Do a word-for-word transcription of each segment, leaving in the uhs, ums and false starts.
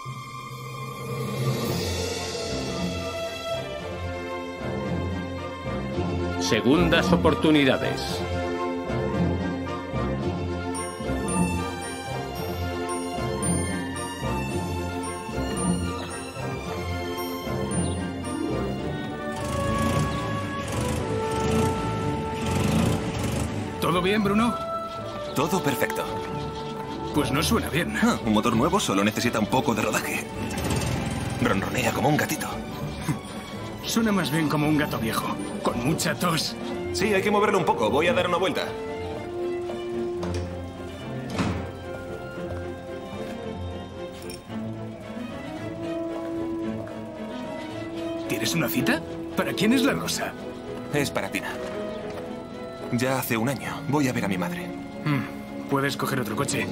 Segundas oportunidades. ¿Todo bien, Bruno? Todo perfecto. Pues no suena bien. Ah, un motor nuevo solo necesita un poco de rodaje. Ronronea como un gatito. Suena más bien como un gato viejo, con mucha tos. Sí, hay que moverlo un poco. Voy a dar una vuelta. ¿Tienes una cita? ¿Para quién es la rosa? Es para Tina. Ya hace un año. Voy a ver a mi madre. Hmm, puedes coger otro coche.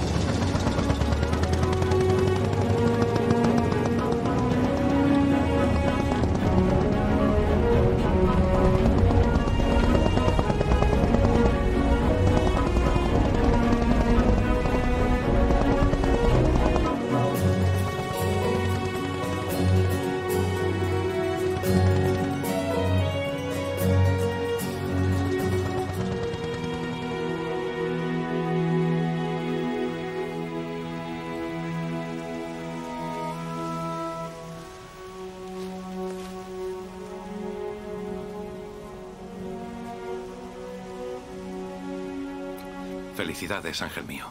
Felicidades, ángel mío.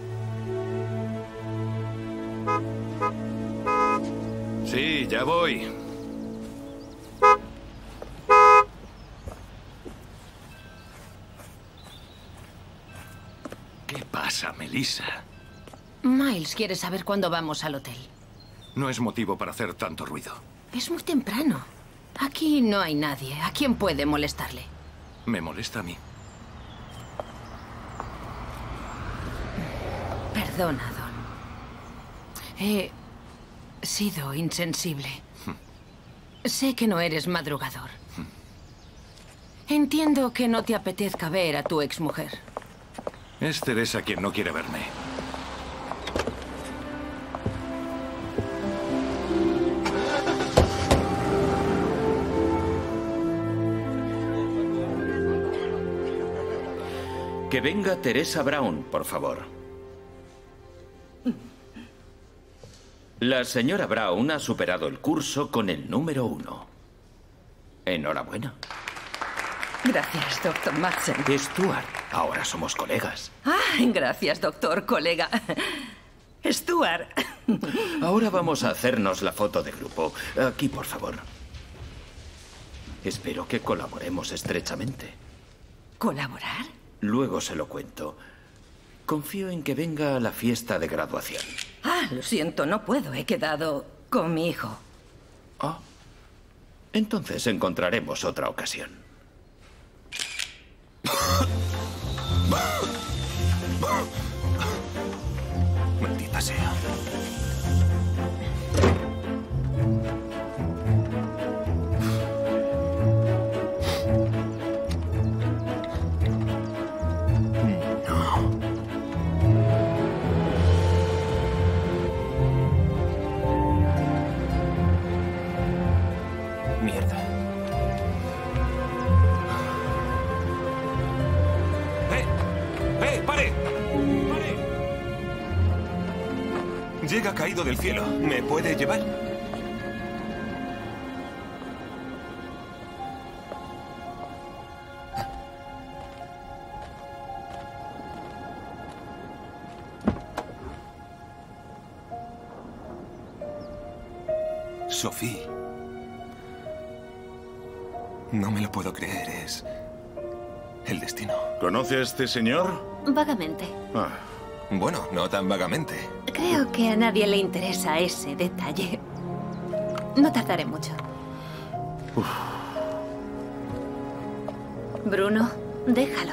Sí, ya voy. ¿Qué pasa, Melissa? Miles quiere saber cuándo vamos al hotel. No es motivo para hacer tanto ruido. Es muy temprano. Aquí no hay nadie. ¿A quién puede molestarle? Me molesta a mí. Perdona, Don. He sido insensible. Sé que no eres madrugador. Entiendo que no te apetezca ver a tu exmujer. Es Teresa quien no quiere verme. Que venga Teresa Brown, por favor. La señora Brown ha superado el curso con el número uno. Enhorabuena. Gracias, doctor Madsen. Stuart, ahora somos colegas. Ah, gracias, doctor, colega. Stuart. Ahora vamos a hacernos la foto de grupo. Aquí, por favor. Espero que colaboremos estrechamente. ¿Colaborar? Luego se lo cuento. Confío en que venga a la fiesta de graduación. Ah, lo siento, no puedo. He quedado con mi hijo. Ah. Entonces encontraremos otra ocasión. Maldita sea. Llega caído del cielo. ¿Me puede llevar? Sophie. No me lo puedo creer. Es el destino. ¿Conoce a este señor? Vagamente. Ah. Bueno, no tan vagamente. Creo que a nadie le interesa ese detalle. No tardaré mucho. Uf. Bruno, déjalo.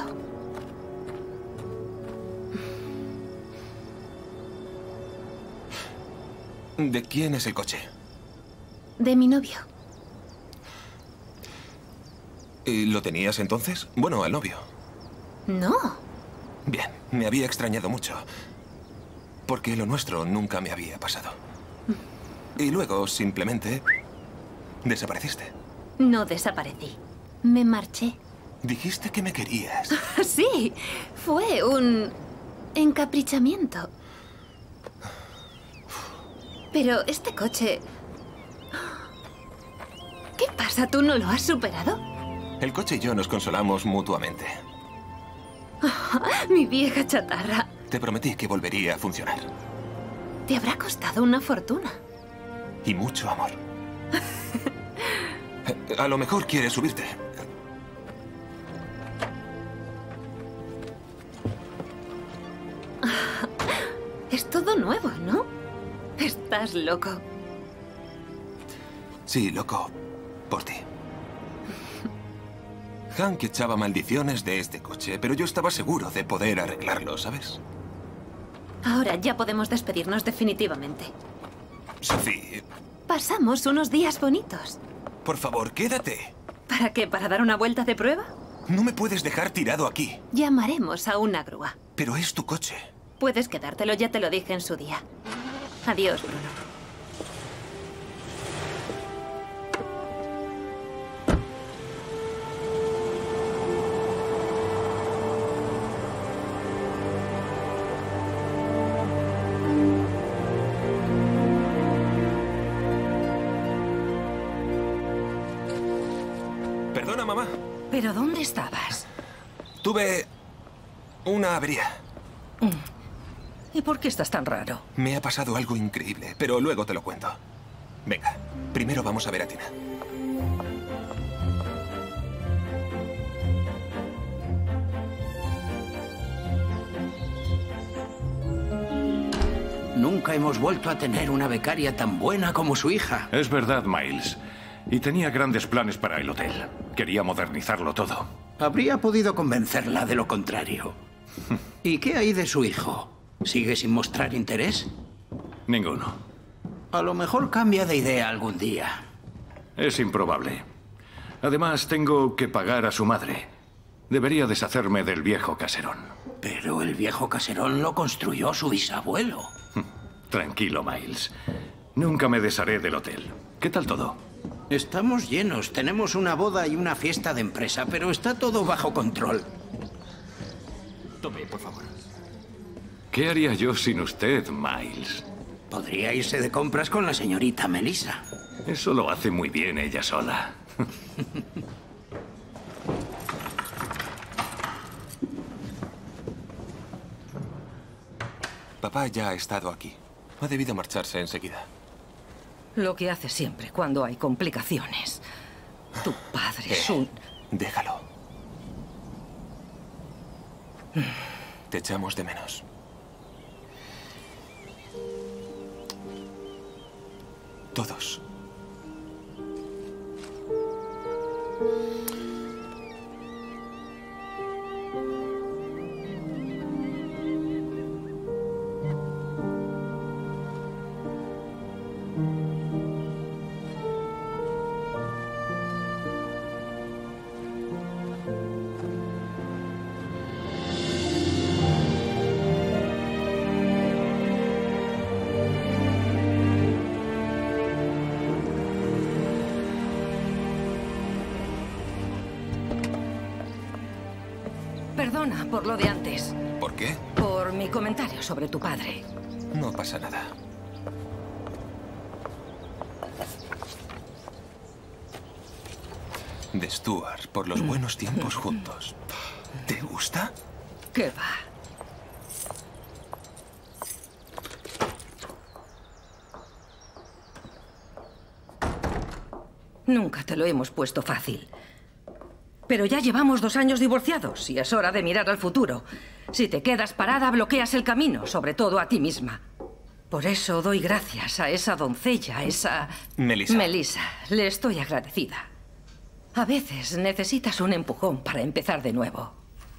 ¿De quién es el coche? De mi novio. ¿Y lo tenías entonces? Bueno, al novio. No. Bien, me había extrañado mucho. Porque lo nuestro nunca me había pasado. Y luego, simplemente, desapareciste. No desaparecí. Me marché. Dijiste que me querías. Sí, fue un encaprichamiento. Pero este coche... ¿Qué pasa? ¿Tú no lo has superado? El coche y yo nos consolamos mutuamente. Mi vieja chatarra. Te prometí que volvería a funcionar. Te habrá costado una fortuna. Y mucho amor. A lo mejor quieres subirte. Es todo nuevo, ¿no? Estás loco. Sí, loco. Por ti. Hank echaba maldiciones de este coche, pero yo estaba seguro de poder arreglarlo, ¿sabes? Ahora ya podemos despedirnos definitivamente. Sophie, Pasamos unos días bonitos. por favor, quédate. ¿Para qué? ¿Para dar una vuelta de prueba? No me puedes dejar tirado aquí. Llamaremos a una grúa. Pero es tu coche. Puedes quedártelo, ya te lo dije en su día. Adiós, Bruno. Perdona, mamá. ¿Pero dónde estabas? Tuve una avería. ¿Y por qué estás tan raro? Me ha pasado algo increíble, pero luego te lo cuento. Venga, primero vamos a ver a Tina. Nunca hemos vuelto a tener una becaria tan buena como su hija. Es verdad, Miles. Y tenía grandes planes para el hotel. Quería modernizarlo todo. Habría podido convencerla de lo contrario. ¿Y qué hay de su hijo? ¿Sigue sin mostrar interés? Ninguno. A lo mejor cambia de idea algún día. Es improbable. Además, tengo que pagar a su madre. Debería deshacerme del viejo caserón. Pero el viejo caserón lo construyó su bisabuelo. Tranquilo, Miles. Nunca me desharé del hotel. ¿Qué tal todo? Estamos llenos. Tenemos una boda y una fiesta de empresa, pero está todo bajo control. Tome, por favor. ¿Qué haría yo sin usted, Miles? Podría irse de compras con la señorita Melissa. Eso lo hace muy bien ella sola. Papá ya ha estado aquí. Ha debido marcharse enseguida. Lo que hace siempre cuando hay complicaciones. Tu padre es Eh, un... Déjalo. Te echamos de menos. Todos. Perdona por lo de antes. ¿Por qué? Por mi comentario sobre tu padre. No pasa nada. De Stuart, por los buenos tiempos juntos. ¿Te gusta? ¿Qué va? Nunca te lo hemos puesto fácil. Pero ya llevamos dos años divorciados y es hora de mirar al futuro. Si te quedas parada, bloqueas el camino, sobre todo a ti misma. Por eso doy gracias a esa doncella, esa... Melissa. Melissa, le estoy agradecida. A veces necesitas un empujón para empezar de nuevo.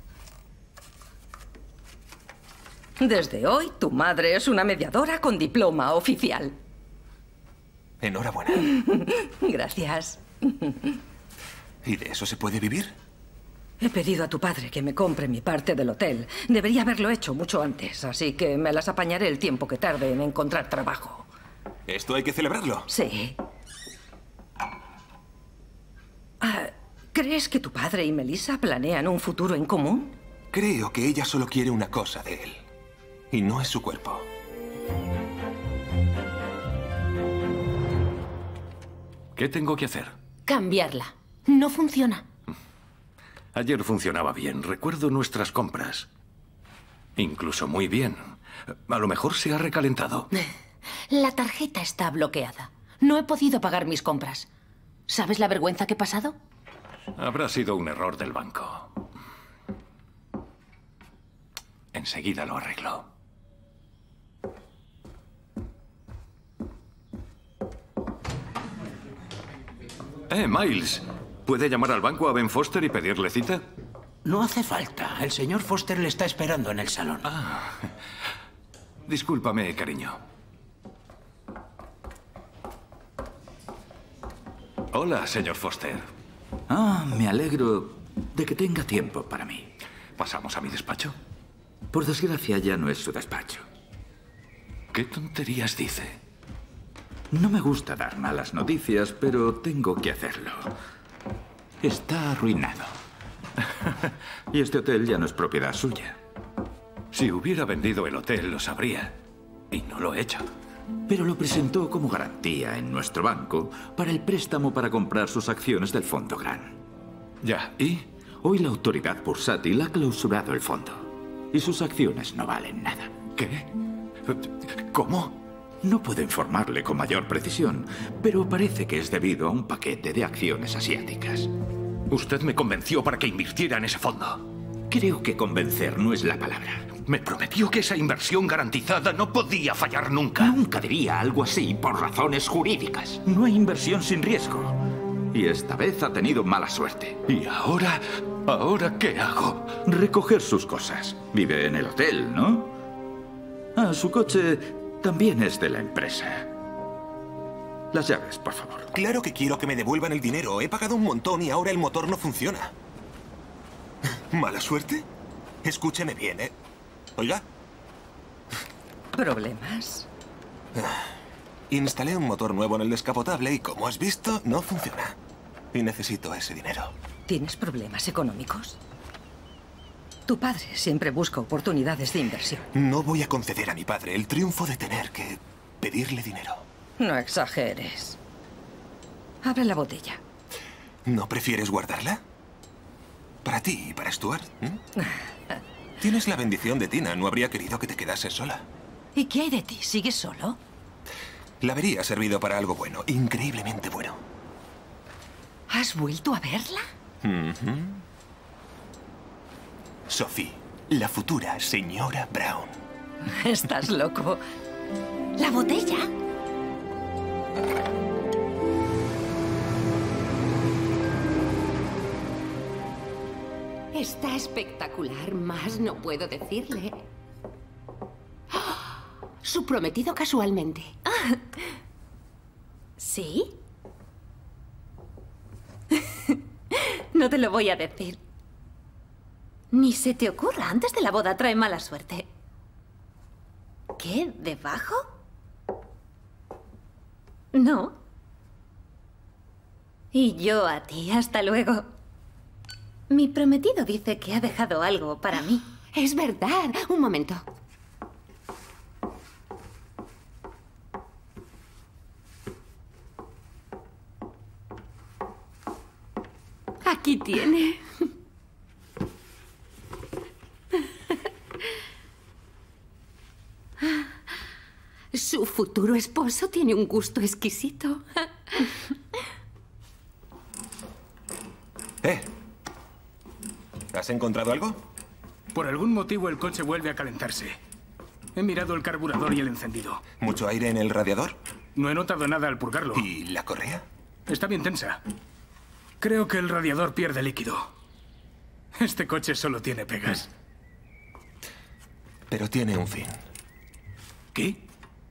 Desde hoy, tu madre es una mediadora con diploma oficial. Enhorabuena. Gracias. ¿Y de eso se puede vivir? He pedido a tu padre que me compre mi parte del hotel. Debería haberlo hecho mucho antes, así que me las apañaré el tiempo que tarde en encontrar trabajo. Esto hay que celebrarlo. Sí. Ah, ¿crees que tu padre y Melissa planean un futuro en común? Creo que ella solo quiere una cosa de él. Y no es su cuerpo. ¿Qué tengo que hacer? Cambiarla. No funciona. Ayer funcionaba bien. Recuerdo nuestras compras. Incluso muy bien. A lo mejor se ha recalentado. La tarjeta está bloqueada. No he podido pagar mis compras. ¿Sabes la vergüenza que he pasado? Habrá sido un error del banco. Enseguida lo arreglo. Eh, Miles. ¿Puede llamar al banco a Ben Foster y pedirle cita? No hace falta. El señor Foster le está esperando en el salón. Ah. Discúlpame, cariño. Hola, señor Foster. Ah, me alegro de que tenga tiempo para mí. ¿Pasamos a mi despacho? Por desgracia, ya no es su despacho. ¿Qué tonterías dice? No me gusta dar malas noticias, pero tengo que hacerlo. Está arruinado. Y este hotel ya no es propiedad suya. Si hubiera vendido el hotel, lo sabría. Y no lo he hecho. Pero lo presentó como garantía en nuestro banco para el préstamo para comprar sus acciones del Fondo Gran. Ya, ¿y? Hoy la autoridad bursátil ha clausurado el fondo. Y sus acciones no valen nada. ¿Qué? ¿Cómo? No puedo informarle con mayor precisión, pero parece que es debido a un paquete de acciones asiáticas. Usted me convenció para que invirtiera en ese fondo. Creo que convencer no es la palabra. Me prometió que esa inversión garantizada no podía fallar nunca. Nunca diría algo así por razones jurídicas. No hay inversión sin riesgo. Y esta vez ha tenido mala suerte. ¿Y ahora? ¿Ahora qué hago? Recoger sus cosas. Vive en el hotel, ¿no? Ah, su coche también es de la empresa. Las llaves, por favor. Claro que quiero que me devuelvan el dinero. He pagado un montón y ahora el motor no funciona. ¿Mala suerte? Escúcheme bien, ¿eh? Oiga. ¿Problemas? Instalé un motor nuevo en el descapotable y, como has visto, no funciona. Y necesito ese dinero. ¿Tienes problemas económicos? Tu padre siempre busca oportunidades de inversión. No voy a conceder a mi padre el triunfo de tener que pedirle dinero. No exageres. Abre la botella. ¿No prefieres guardarla? Para ti y para Stuart. ¿eh? Tienes la bendición de Tina. No habría querido que te quedases sola. ¿Y qué hay de ti? ¿Sigues solo? La habría servido para algo bueno. Increíblemente bueno. ¿Has vuelto a verla? Uh-huh. Sophie, la futura señora Brown. Estás loco. ¿La botella? Está espectacular, más no puedo decirle. ¡Oh! Su prometido casualmente. ¿Sí? No te lo voy a decir. Ni se te ocurra, antes de la boda trae mala suerte. ¿Qué? ¿Debajo? No. Y yo a ti, hasta luego. Mi prometido dice que ha dejado algo para mí. Es verdad. Un momento. Aquí tiene. Su futuro esposo tiene un gusto exquisito. ¿Eh? ¿Has encontrado algo? Por algún motivo el coche vuelve a calentarse. He mirado el carburador y el encendido. ¿Mucho aire en el radiador? No he notado nada al purgarlo. ¿Y la correa? Está bien tensa. Creo que el radiador pierde líquido. Este coche solo tiene pegas. Pero tiene un fin. ¿Qué?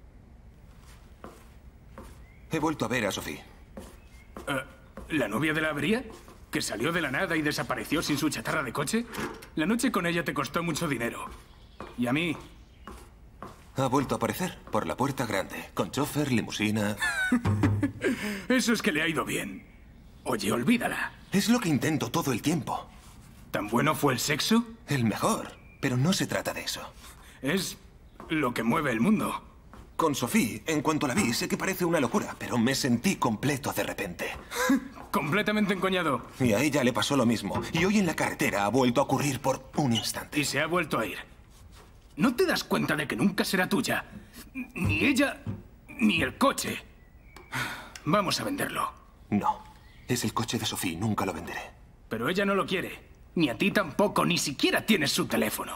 He vuelto a ver a Sophie. Uh, ¿La novia de la avería? ¿Que salió de la nada y desapareció sin su chatarra de coche? La noche con ella te costó mucho dinero. Y a mí... Ha vuelto a aparecer por la puerta grande, con chofer, limusina... Eso es que le ha ido bien. Oye, olvídala. Es lo que intento todo el tiempo. ¿Tan bueno fue el sexo? El mejor, pero no se trata de eso. Es lo que mueve el mundo. Con Sophie, en cuanto la vi, sé que parece una locura, pero me sentí completo de repente. Completamente encoñado. Y a ella le pasó lo mismo. Y hoy en la carretera ha vuelto a ocurrir por un instante. Y se ha vuelto a ir. ¿No te das cuenta de que nunca será tuya? Ni ella, ni el coche. Vamos a venderlo. No. Es el coche de Sophie, nunca lo venderé. Pero ella no lo quiere. Ni a ti tampoco, ni siquiera tienes su teléfono.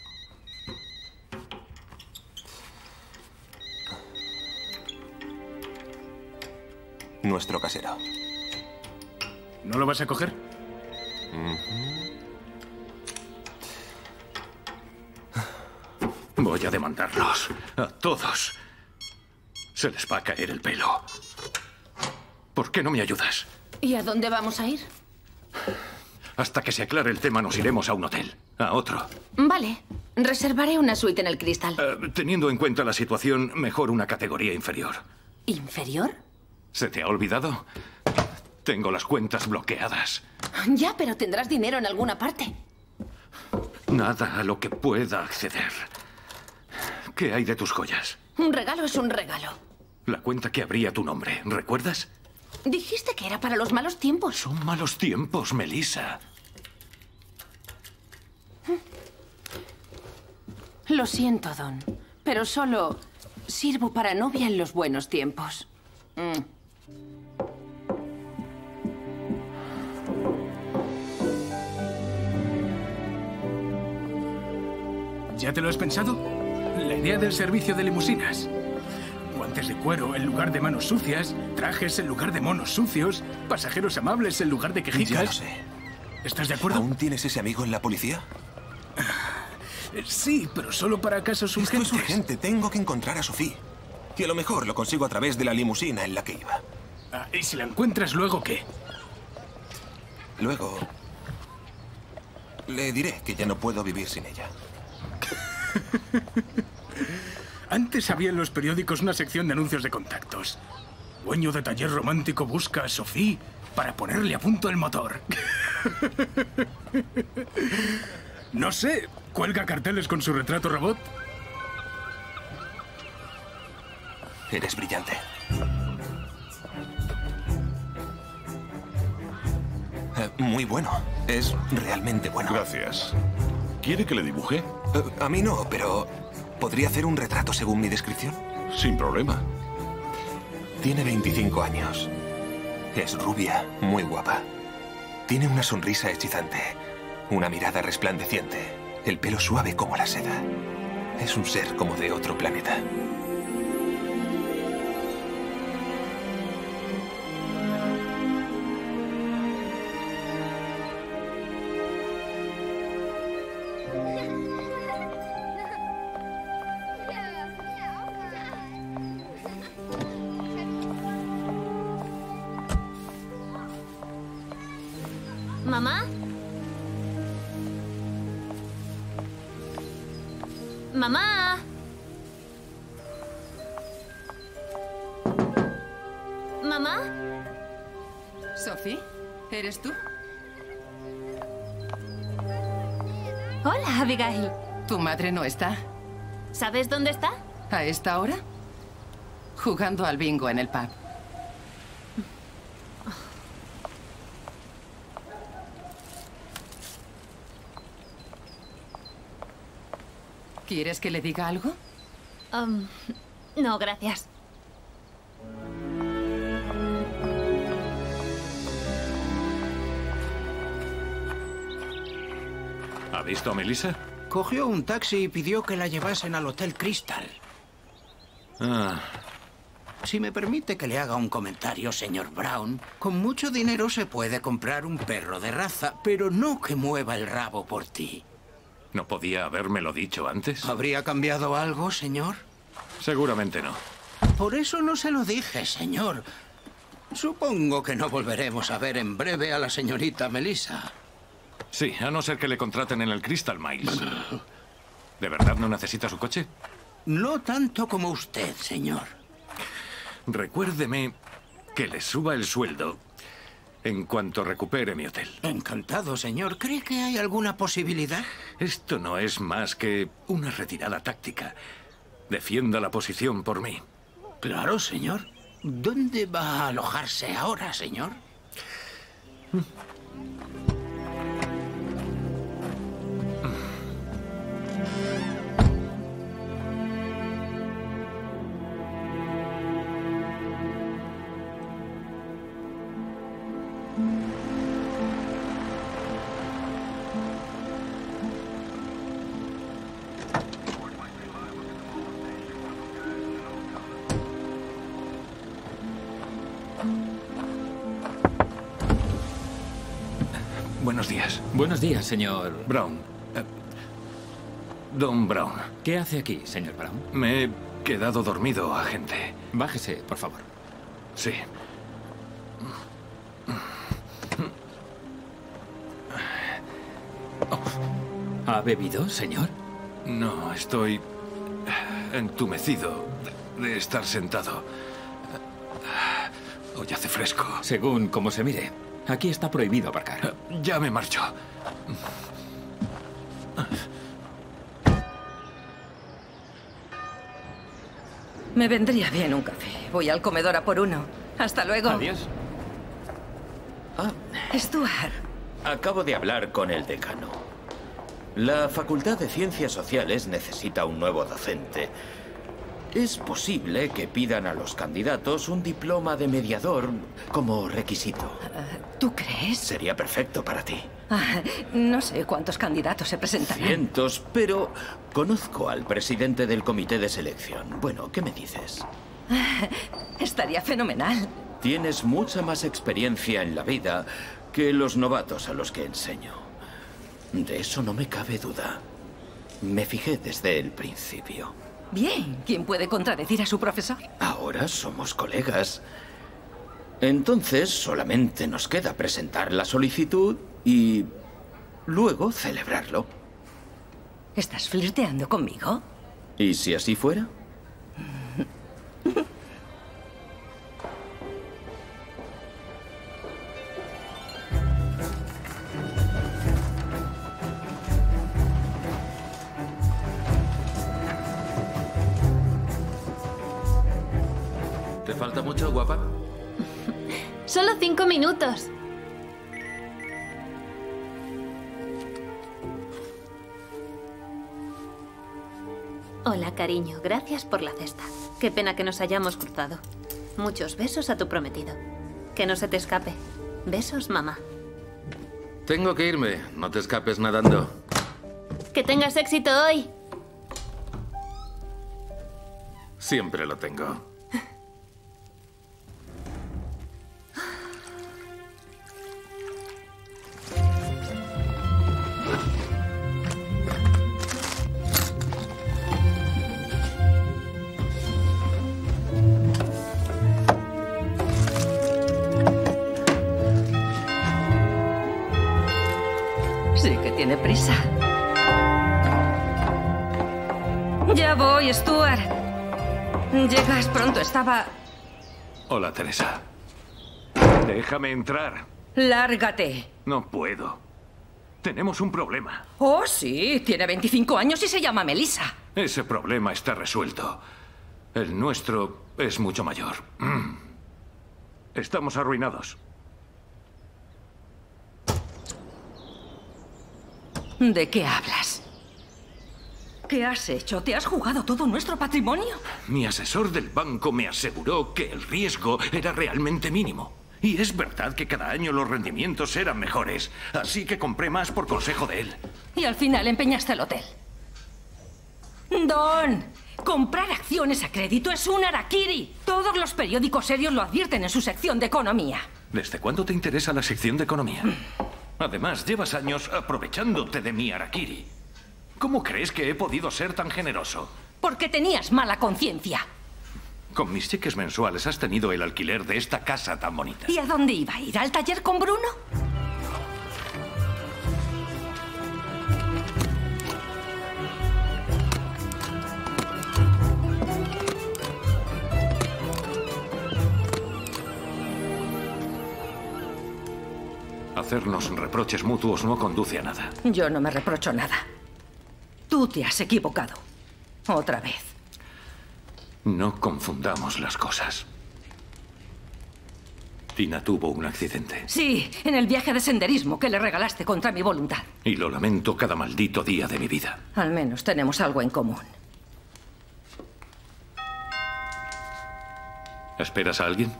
Nuestro casero. ¿No lo vas a coger? Uh-huh. Voy a demandarlos. A todos. Se les va a caer el pelo. ¿Por qué no me ayudas? ¿Y a dónde vamos a ir? Hasta que se aclare el tema nos iremos a un hotel. A otro. Vale. Reservaré una suite en el Crystal. Uh, teniendo en cuenta la situación, mejor una categoría inferior. ¿Inferior? ¿Se te ha olvidado? Tengo las cuentas bloqueadas. Ya, pero tendrás dinero en alguna parte. Nada a lo que pueda acceder. ¿Qué hay de tus joyas? Un regalo es un regalo. La cuenta que abría tu nombre, ¿recuerdas? Dijiste que era para los malos tiempos. Son malos tiempos, Melissa. Lo siento, Don, pero solo sirvo para novia en los buenos tiempos. Mm. ¿Ya te lo has pensado? La idea del servicio de limusinas. Guantes de cuero en lugar de manos sucias, trajes en lugar de monos sucios, pasajeros amables en lugar de quejicas. Ya lo sé. ¿Estás de acuerdo? ¿Aún tienes ese amigo en la policía? Sí, pero solo para casos urgentes. Esto es urgente. Tengo que encontrar a Sophie. Y a lo mejor lo consigo a través de la limusina en la que iba. Ah, ¿y si la encuentras luego qué? Luego... le diré que ya no puedo vivir sin ella. Antes había en los periódicos una sección de anuncios de contactos. Dueño de taller romántico busca a Sophie para ponerle a punto el motor. No sé, ¿cuelga carteles con su retrato robot? Eres brillante. Eh, muy bueno. Es realmente bueno. Gracias. ¿Quiere que le dibuje? Eh, a mí no, pero... ¿podría hacer un retrato según mi descripción? Sin problema. Tiene veinticinco años. Es rubia, muy guapa. Tiene una sonrisa hechizante, una mirada resplandeciente, el pelo suave como la seda. Es un ser como de otro planeta. ¿Mamá? ¿Mamá? ¿Mamá? Sophie, ¿eres tú? Hola, Abigail. ¿Tu madre no está? ¿Sabes dónde está? ¿A esta hora? Jugando al bingo en el pub. ¿Quieres que le diga algo? Um, no, gracias. ¿Ha visto a Melissa? Cogió un taxi y pidió que la llevasen al Hotel Crystal. Ah. Si me permite que le haga un comentario, señor Brown, con mucho dinero se puede comprar un perro de raza, pero no que mueva el rabo por ti. ¿No podía habérmelo dicho antes? ¿Habría cambiado algo, señor? Seguramente no. Por eso no se lo dije, señor. Supongo que no volveremos a ver en breve a la señorita Melissa. Sí, a no ser que le contraten en el Crystal Miles. ¿De verdad no necesita su coche? No tanto como usted, señor. Recuérdeme que le suba el sueldo en cuanto recupere mi hotel. Encantado, señor. ¿Cree que hay alguna posibilidad? Esto no es más que una retirada táctica. Defienda la posición por mí. Claro, señor. ¿Dónde va a alojarse ahora, señor? Buenos días. Buenos días, señor Brown. Eh, Don Brown. ¿Qué hace aquí, señor Brown? Me he quedado dormido, agente. Bájese, por favor. Sí. ¿Ha bebido, señor? No, estoy entumecido de, de estar sentado. Hoy hace fresco. Según como se mire. Aquí está prohibido aparcar. Ya me marcho. Me vendría bien un café. Voy al comedor a por uno. Hasta luego. Adiós. Ah, Stuart. acabo de hablar con el decano. La Facultad de Ciencias Sociales necesita un nuevo docente. Es posible que pidan a los candidatos un diploma de mediador como requisito. ¿Tú crees? Sería perfecto para ti. Ah, no sé cuántos candidatos se presentarán. Cientos, pero conozco al presidente del comité de selección. Bueno, ¿qué me dices? Ah, estaría fenomenal. Tienes mucha más experiencia en la vida que los novatos a los que enseño. De eso no me cabe duda. Me fijé desde el principio. Bien, ¿quién puede contradecir a su profesor? Ahora somos colegas. Entonces solamente nos queda presentar la solicitud y luego celebrarlo. ¿Estás flirteando conmigo? ¿Y si así fuera? ¿Te falta mucho, guapa? Solo cinco minutos. Hola, cariño. Gracias por la cesta. Qué pena que nos hayamos cruzado. Muchos besos a tu prometido. Que no se te escape. Besos, mamá. Tengo que irme. No te escapes nadando. Que tengas éxito hoy. Siempre lo tengo. Sí que tiene prisa. Ya voy, Stuart. Llegas pronto, estaba... Hola, Teresa. Déjame entrar. Lárgate. No puedo. Tenemos un problema. Oh, sí, tiene veinticinco años y se llama Melissa. Ese problema está resuelto. El nuestro es mucho mayor. Estamos arruinados. ¿De qué hablas? ¿Qué has hecho? ¿Te has jugado todo nuestro patrimonio? Mi asesor del banco me aseguró que el riesgo era realmente mínimo. Y es verdad que cada año los rendimientos eran mejores. Así que compré más por consejo de él. Y al final empeñaste el hotel. Don, comprar acciones a crédito es un harakiri. Todos los periódicos serios lo advierten en su sección de economía. ¿Desde cuándo te interesa la sección de economía? Además, llevas años aprovechándote de mi harakiri. ¿Cómo crees que he podido ser tan generoso? Porque tenías mala conciencia. Con mis cheques mensuales has tenido el alquiler de esta casa tan bonita. ¿Y a dónde iba a ir? ¿Al taller con Bruno? Hacernos reproches mutuos no conduce a nada. Yo no me reprocho nada. Tú te has equivocado. Otra vez. No confundamos las cosas. Tina tuvo un accidente. Sí, en el viaje de senderismo que le regalaste contra mi voluntad. Y lo lamento cada maldito día de mi vida. Al menos tenemos algo en común. ¿Esperas a alguien?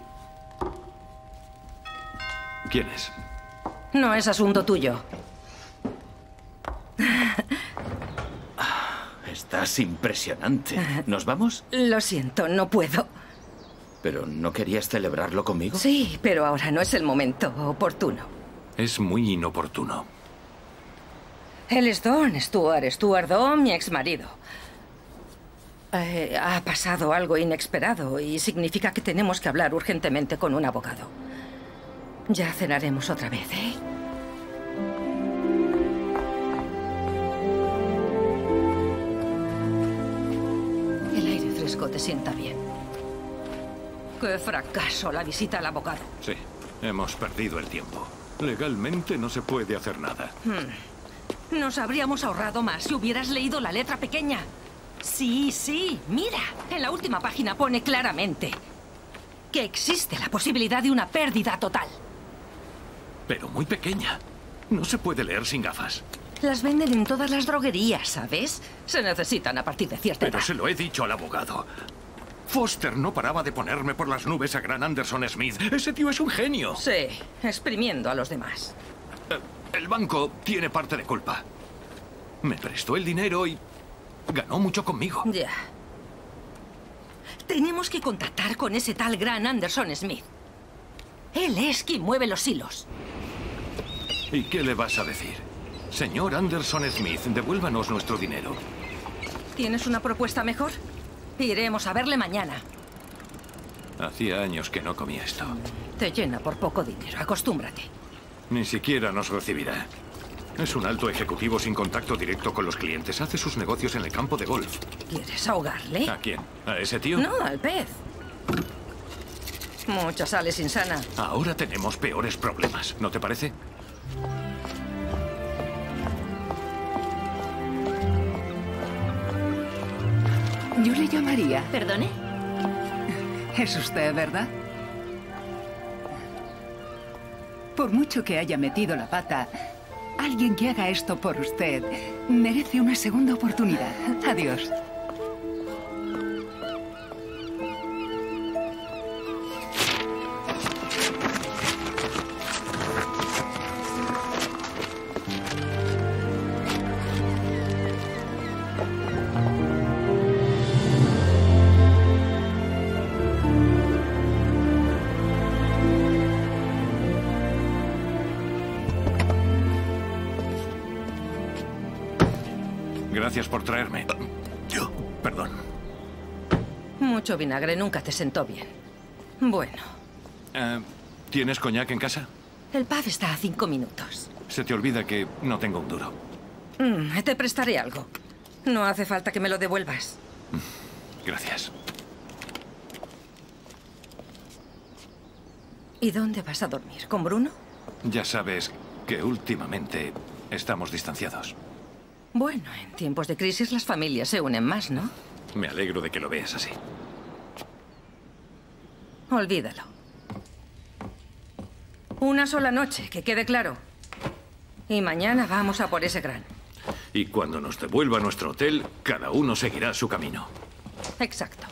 ¿Quién es? No es asunto tuyo. Estás impresionante. ¿Nos vamos? Lo siento, no puedo. ¿Pero no querías celebrarlo conmigo? Sí, pero ahora no es el momento oportuno. Es muy inoportuno. Él es Don Stuart, Stuart Don, mi exmarido. Eh, ha pasado algo inesperado y significa que tenemos que hablar urgentemente con un abogado. Ya cenaremos otra vez, ¿eh? El aire fresco te sienta bien. ¡Qué fracaso la visita al abogado! Sí, hemos perdido el tiempo. Legalmente no se puede hacer nada. Hmm. Nos habríamos ahorrado más si hubieras leído la letra pequeña. Sí, sí, mira. En la última página pone claramente que existe la posibilidad de una pérdida total. Pero muy pequeña. No se puede leer sin gafas. Las venden en todas las droguerías, ¿sabes? Se necesitan a partir de cierta Pero edad. se lo he dicho al abogado. Foster no paraba de ponerme por las nubes a Gran Anderson Smith. Ese tío es un genio. Sí, exprimiendo a los demás. Eh, el banco tiene parte de culpa. Me prestó el dinero y ganó mucho conmigo. Ya. Tenemos que contactar con ese tal Gran Anderson Smith. Él es quien mueve los hilos. ¿Y qué le vas a decir? Señor Anderson Smith, devuélvanos nuestro dinero. ¿Tienes una propuesta mejor? Iremos a verle mañana. Hacía años que no comía esto. Te llena por poco dinero, acostúmbrate. Ni siquiera nos recibirá. Es un alto ejecutivo sin contacto directo con los clientes. Hace sus negocios en el campo de golf. ¿Quieres ahogarle? ¿A quién? ¿A ese tío? No, al pez. Mucha sal es insana. Ahora tenemos peores problemas, ¿no te parece? Yo le llamaría. ¿Perdone? Es usted, ¿verdad? Por mucho que haya metido la pata, alguien que haga esto por usted merece una segunda oportunidad. Adiós. Gracias por traerme. Yo, perdón. Mucho vinagre nunca te sentó bien. Bueno, Eh, ¿Tienes coñac en casa? el pub está a cinco minutos. Se te olvida que no tengo un duro. Mm, te prestaré algo. No hace falta que me lo devuelvas. Gracias. ¿Y dónde vas a dormir? ¿Con Bruno? Ya sabes que últimamente estamos distanciados. Bueno, en tiempos de crisis las familias se unen más, ¿no? Me alegro de que lo veas así. Olvídalo. Una sola noche, que quede claro. Y mañana vamos a por ese gran. Y cuando nos devuelva a nuestro hotel, cada uno seguirá su camino. Exacto.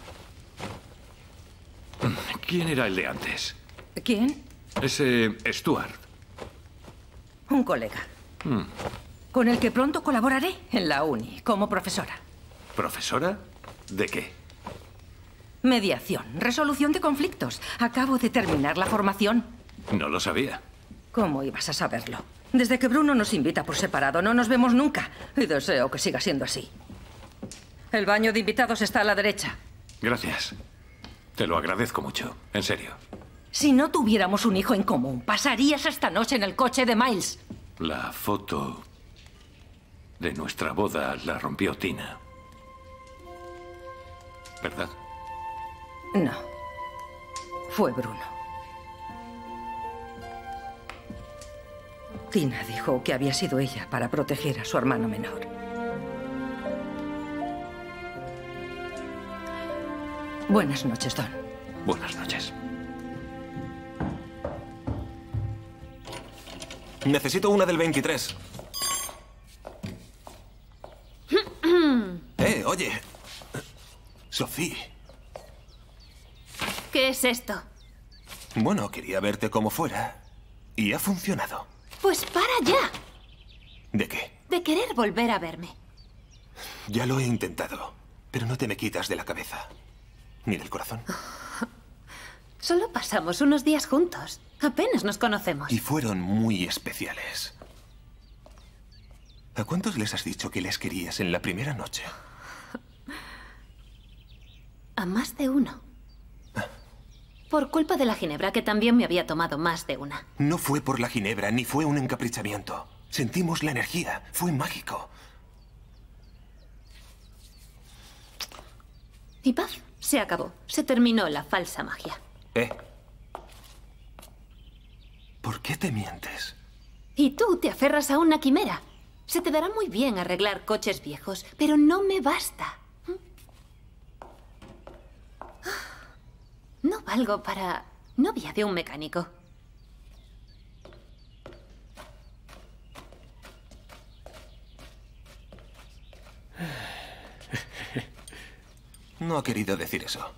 ¿Quién era el de antes? ¿Quién? Ese Stuart. Un colega. Hmm. Con el que pronto colaboraré en la uni, como profesora. ¿Profesora? ¿De qué? Mediación, resolución de conflictos. Acabo de terminar la formación. No lo sabía. ¿Cómo ibas a saberlo? Desde que Bruno nos invita por separado, no nos vemos nunca. Y deseo que siga siendo así. El baño de invitados está a la derecha. Gracias. Te lo agradezco mucho. En serio. Si no tuviéramos un hijo en común, pasarías esta noche en el coche de Miles. La foto de nuestra boda la rompió Tina. ¿Verdad? No. Fue Bruno. Tina dijo que había sido ella para proteger a su hermano menor. Buenas noches, Don. Buenas noches. Necesito una del veintitrés. Eh, oye. Sophie. ¿Qué es esto? Bueno, quería verte como fuera. Y ha funcionado. Pues para ya. ¿De qué? De querer volver a verme. Ya lo he intentado. Pero no te me quitas de la cabeza. Ni del corazón. Solo pasamos unos días juntos. Apenas nos conocemos. Y fueron muy especiales. ¿A cuántos les has dicho que les querías en la primera noche? A más de uno. Por culpa de la ginebra, que también me había tomado más de una. No fue por la ginebra, ni fue un encaprichamiento. Sentimos la energía. Fue mágico. Y paz, se acabó. Se terminó la falsa magia. ¿Eh? ¿Por qué te mientes? Y tú te aferras a una quimera. Se te dará muy bien arreglar coches viejos, pero no me basta. No valgo para novia de un mecánico. No ha querido decir eso.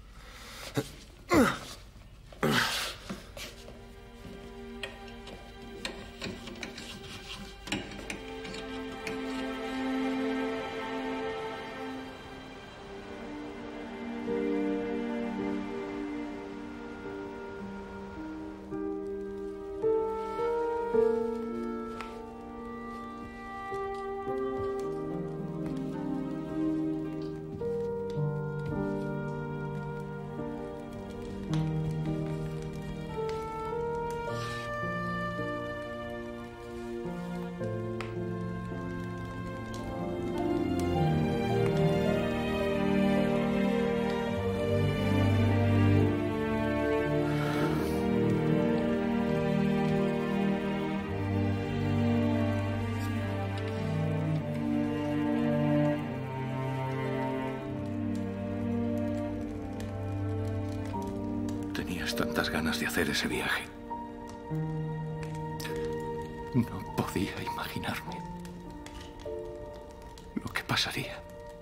Tenías tantas ganas de hacer ese viaje. No podía imaginarme lo que pasaría.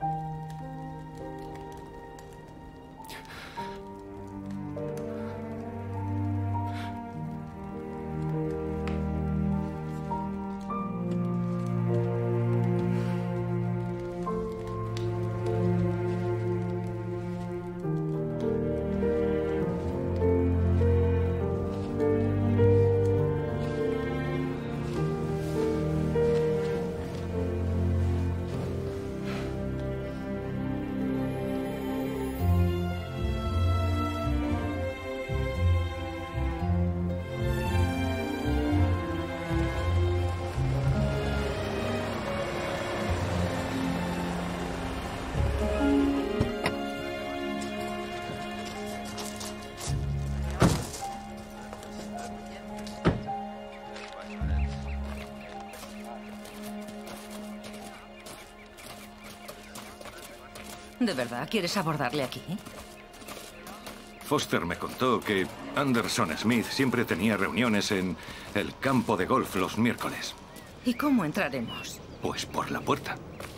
¿De verdad quieres abordarle aquí? Foster me contó que Anderson Smith siempre tenía reuniones en el campo de golf los miércoles. ¿Y cómo entraremos? Pues por la puerta.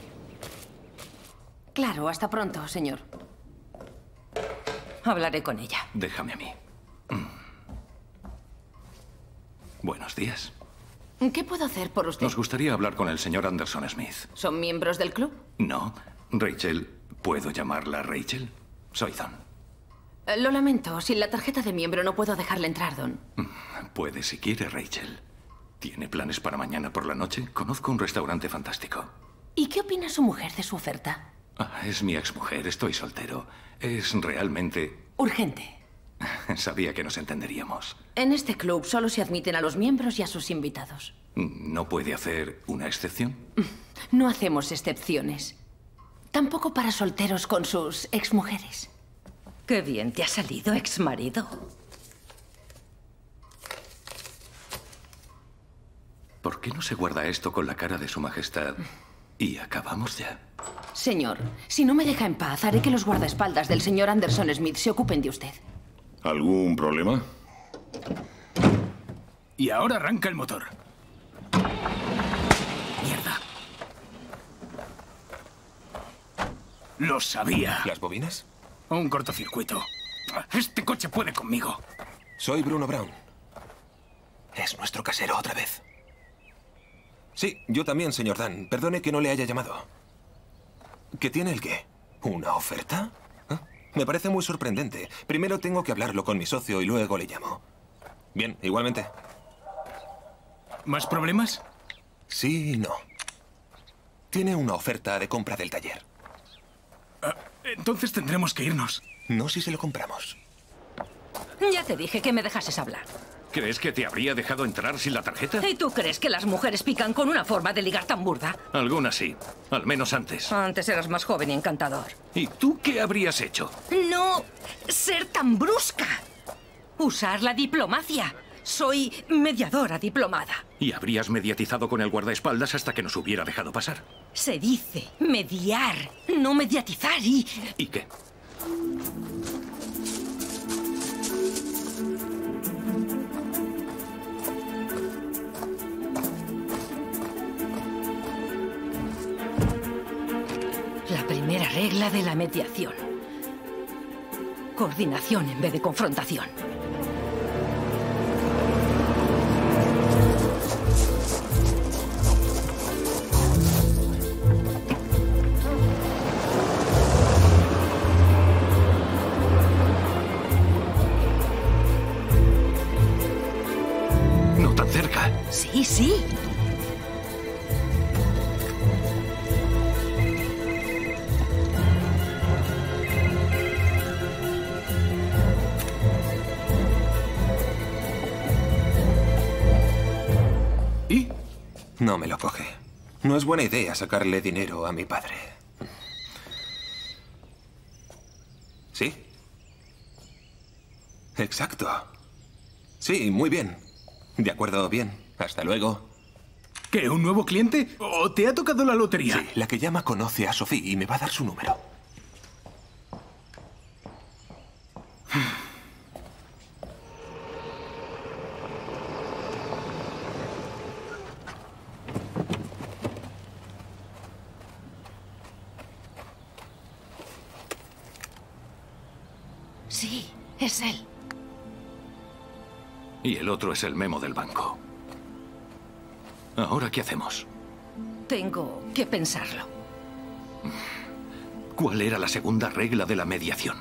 Claro, hasta pronto, señor. Hablaré con ella. Déjame a mí. Mm. Buenos días. ¿Qué puedo hacer por usted? Nos gustaría hablar con el señor Anderson Smith. ¿Son miembros del club? No. Rachel, ¿puedo llamarla Rachel? Soy Don. Eh, Lo lamento. Sin la tarjeta de miembro no puedo dejarle entrar, Don. Puede si quiere, Rachel. ¿Tiene planes para mañana por la noche? Conozco un restaurante fantástico. ¿Y qué opina su mujer de su oferta? Ah, es mi exmujer, estoy soltero. Es realmente... Urgente. Sabía que nos entenderíamos. En este club solo se admiten a los miembros y a sus invitados. ¿No puede hacer una excepción? No hacemos excepciones. Tampoco para solteros con sus exmujeres. Qué bien te ha salido, exmarido. ¿Por qué no se guarda esto con la cara de su majestad y acabamos ya? Señor, si no me deja en paz, haré que los guardaespaldas del señor Anderson Smith se ocupen de usted. ¿Algún problema? Y ahora arranca el motor. Mierda. Lo sabía. ¿Las bobinas? Un cortocircuito. Este coche puede conmigo. Soy Bruno Brown. Es nuestro casero otra vez. Sí, yo también, señor Dan. Perdone que no le haya llamado. ¿Qué tiene el qué? ¿Una oferta? ¿Eh? Me parece muy sorprendente. Primero tengo que hablarlo con mi socio y luego le llamo. Bien, igualmente. ¿Más problemas? Sí y no. Tiene una oferta de compra del taller. Uh, entonces tendremos que irnos. No si se lo compramos. Ya te dije que me dejases hablar. ¿Crees que te habría dejado entrar sin la tarjeta? ¿Y tú crees que las mujeres pican con una forma de ligar tan burda? Algunas sí, al menos antes. Antes eras más joven y encantador. ¿Y tú qué habrías hecho? No ser tan brusca. Usar la diplomacia. Soy mediadora diplomada. Y habrías mediatizado con el guardaespaldas hasta que nos hubiera dejado pasar. Se dice mediar, no mediatizar y... ¿Y qué? La primera regla de la mediación. Coordinación en vez de confrontación. No tan cerca. Sí, sí. No me lo coge. No es buena idea sacarle dinero a mi padre. ¿Sí? Exacto. Sí, muy bien. De acuerdo, bien. Hasta luego. ¿Qué, un nuevo cliente? ¿O te ha tocado la lotería? Sí, la que llama conoce a Sophie y me va a dar su número. Sí, es él. Y el otro es el memo del banco. ¿Ahora qué hacemos? Tengo que pensarlo. ¿Cuál era la segunda regla de la mediación?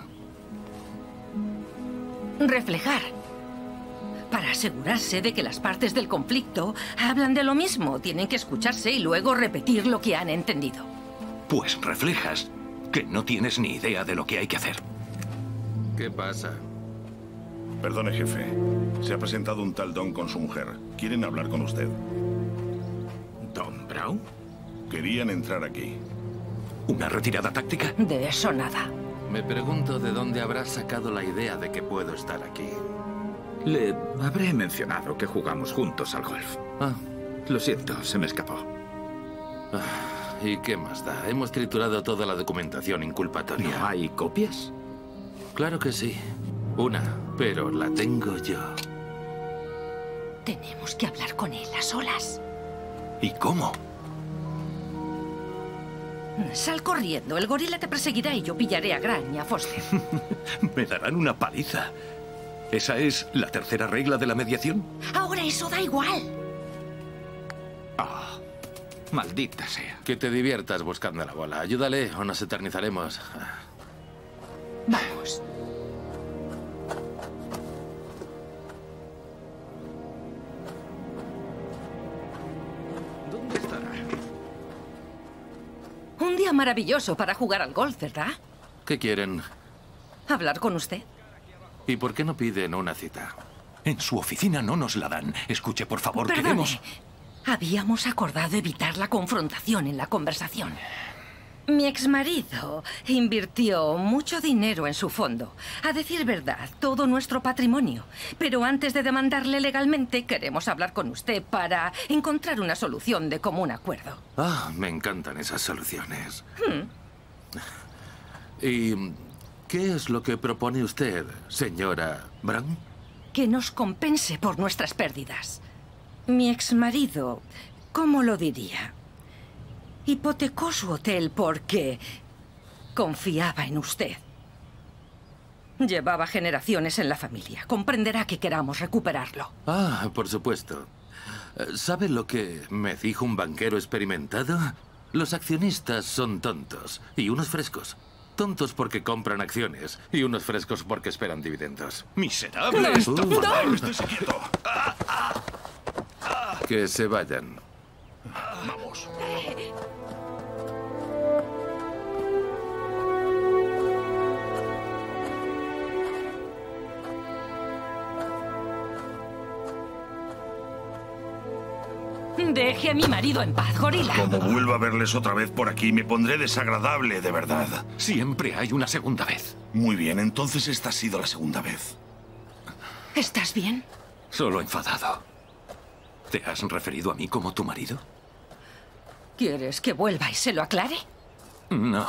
Reflejar. Para asegurarse de que las partes del conflicto hablan de lo mismo. Tienen que escucharse y luego repetir lo que han entendido. Pues reflejas que no tienes ni idea de lo que hay que hacer. ¿Qué pasa? Perdone, jefe. Se ha presentado un tal Don con su mujer. Quieren hablar con usted. ¿Don Brown? Querían entrar aquí. ¿Una retirada táctica? De eso nada. Me pregunto de dónde habrá sacado la idea de que puedo estar aquí. Le habré mencionado que jugamos juntos al golf. Ah, lo siento, se me escapó. Ah, ¿y qué más da? Hemos triturado toda la documentación inculpatoria. ¿No hay copias? Claro que sí. Una, pero la tengo yo. Tenemos que hablar con él a solas. ¿Y cómo? Sal corriendo. El gorila te perseguirá y yo pillaré a Gran y a Foster. Me darán una paliza. ¿Esa es la tercera regla de la mediación? Ahora eso da igual. Ah, maldita sea. Que te diviertas buscando la bola. Ayúdale o nos eternizaremos. Vamos. ¿Dónde estará? Un día maravilloso para jugar al golf, ¿verdad? ¿Qué quieren? ¿Hablar con usted? ¿Y por qué no piden una cita? En su oficina no nos la dan. Escuche, por favor, Perdone. queremos... Habíamos acordado evitar la confrontación en la conversación. Mi exmarido invirtió mucho dinero en su fondo. A decir verdad, todo nuestro patrimonio. Pero antes de demandarle legalmente, queremos hablar con usted para encontrar una solución de común acuerdo. Ah, me encantan esas soluciones. Hmm. ¿Y qué es lo que propone usted, señora Brown? Que nos compense por nuestras pérdidas. Mi exmarido, ¿cómo lo diría? Hipotecó su hotel porque confiaba en usted. Llevaba generaciones en la familia. Comprenderá que queramos recuperarlo. Ah, por supuesto. ¿Sabe lo que me dijo un banquero experimentado? Los accionistas son tontos y unos frescos. Tontos porque compran acciones y unos frescos porque esperan dividendos. ¡Miserables! Uh. ¡No! ¡Estése quieto! Que se vayan. Vamos. Deje a mi marido en paz, gorila. Como vuelva a verles otra vez por aquí, me pondré desagradable, de verdad. Siempre hay una segunda vez. Muy bien, entonces esta ha sido la segunda vez. ¿Estás bien? Solo enfadado. ¿Te has referido a mí como tu marido? ¿Quieres que vuelva y se lo aclare? No.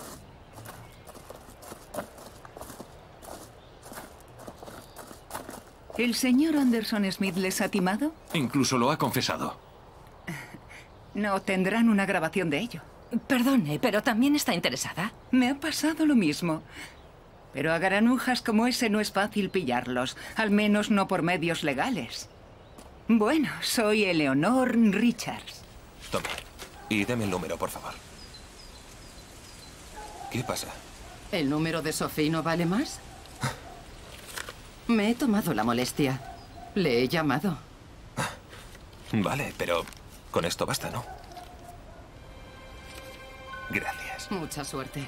¿El señor Anderson Smith les ha timado? Incluso lo ha confesado. No tendrán una grabación de ello. Perdone, pero también está interesada. Me ha pasado lo mismo. Pero a granujas como ese no es fácil pillarlos, al menos no por medios legales. Bueno, soy Eleanor Richards. Tome. Y deme el número, por favor. ¿Qué pasa? ¿El número de Sophie no vale más? Me he tomado la molestia. Le he llamado. Vale, pero con esto basta, ¿no? Gracias. Mucha suerte.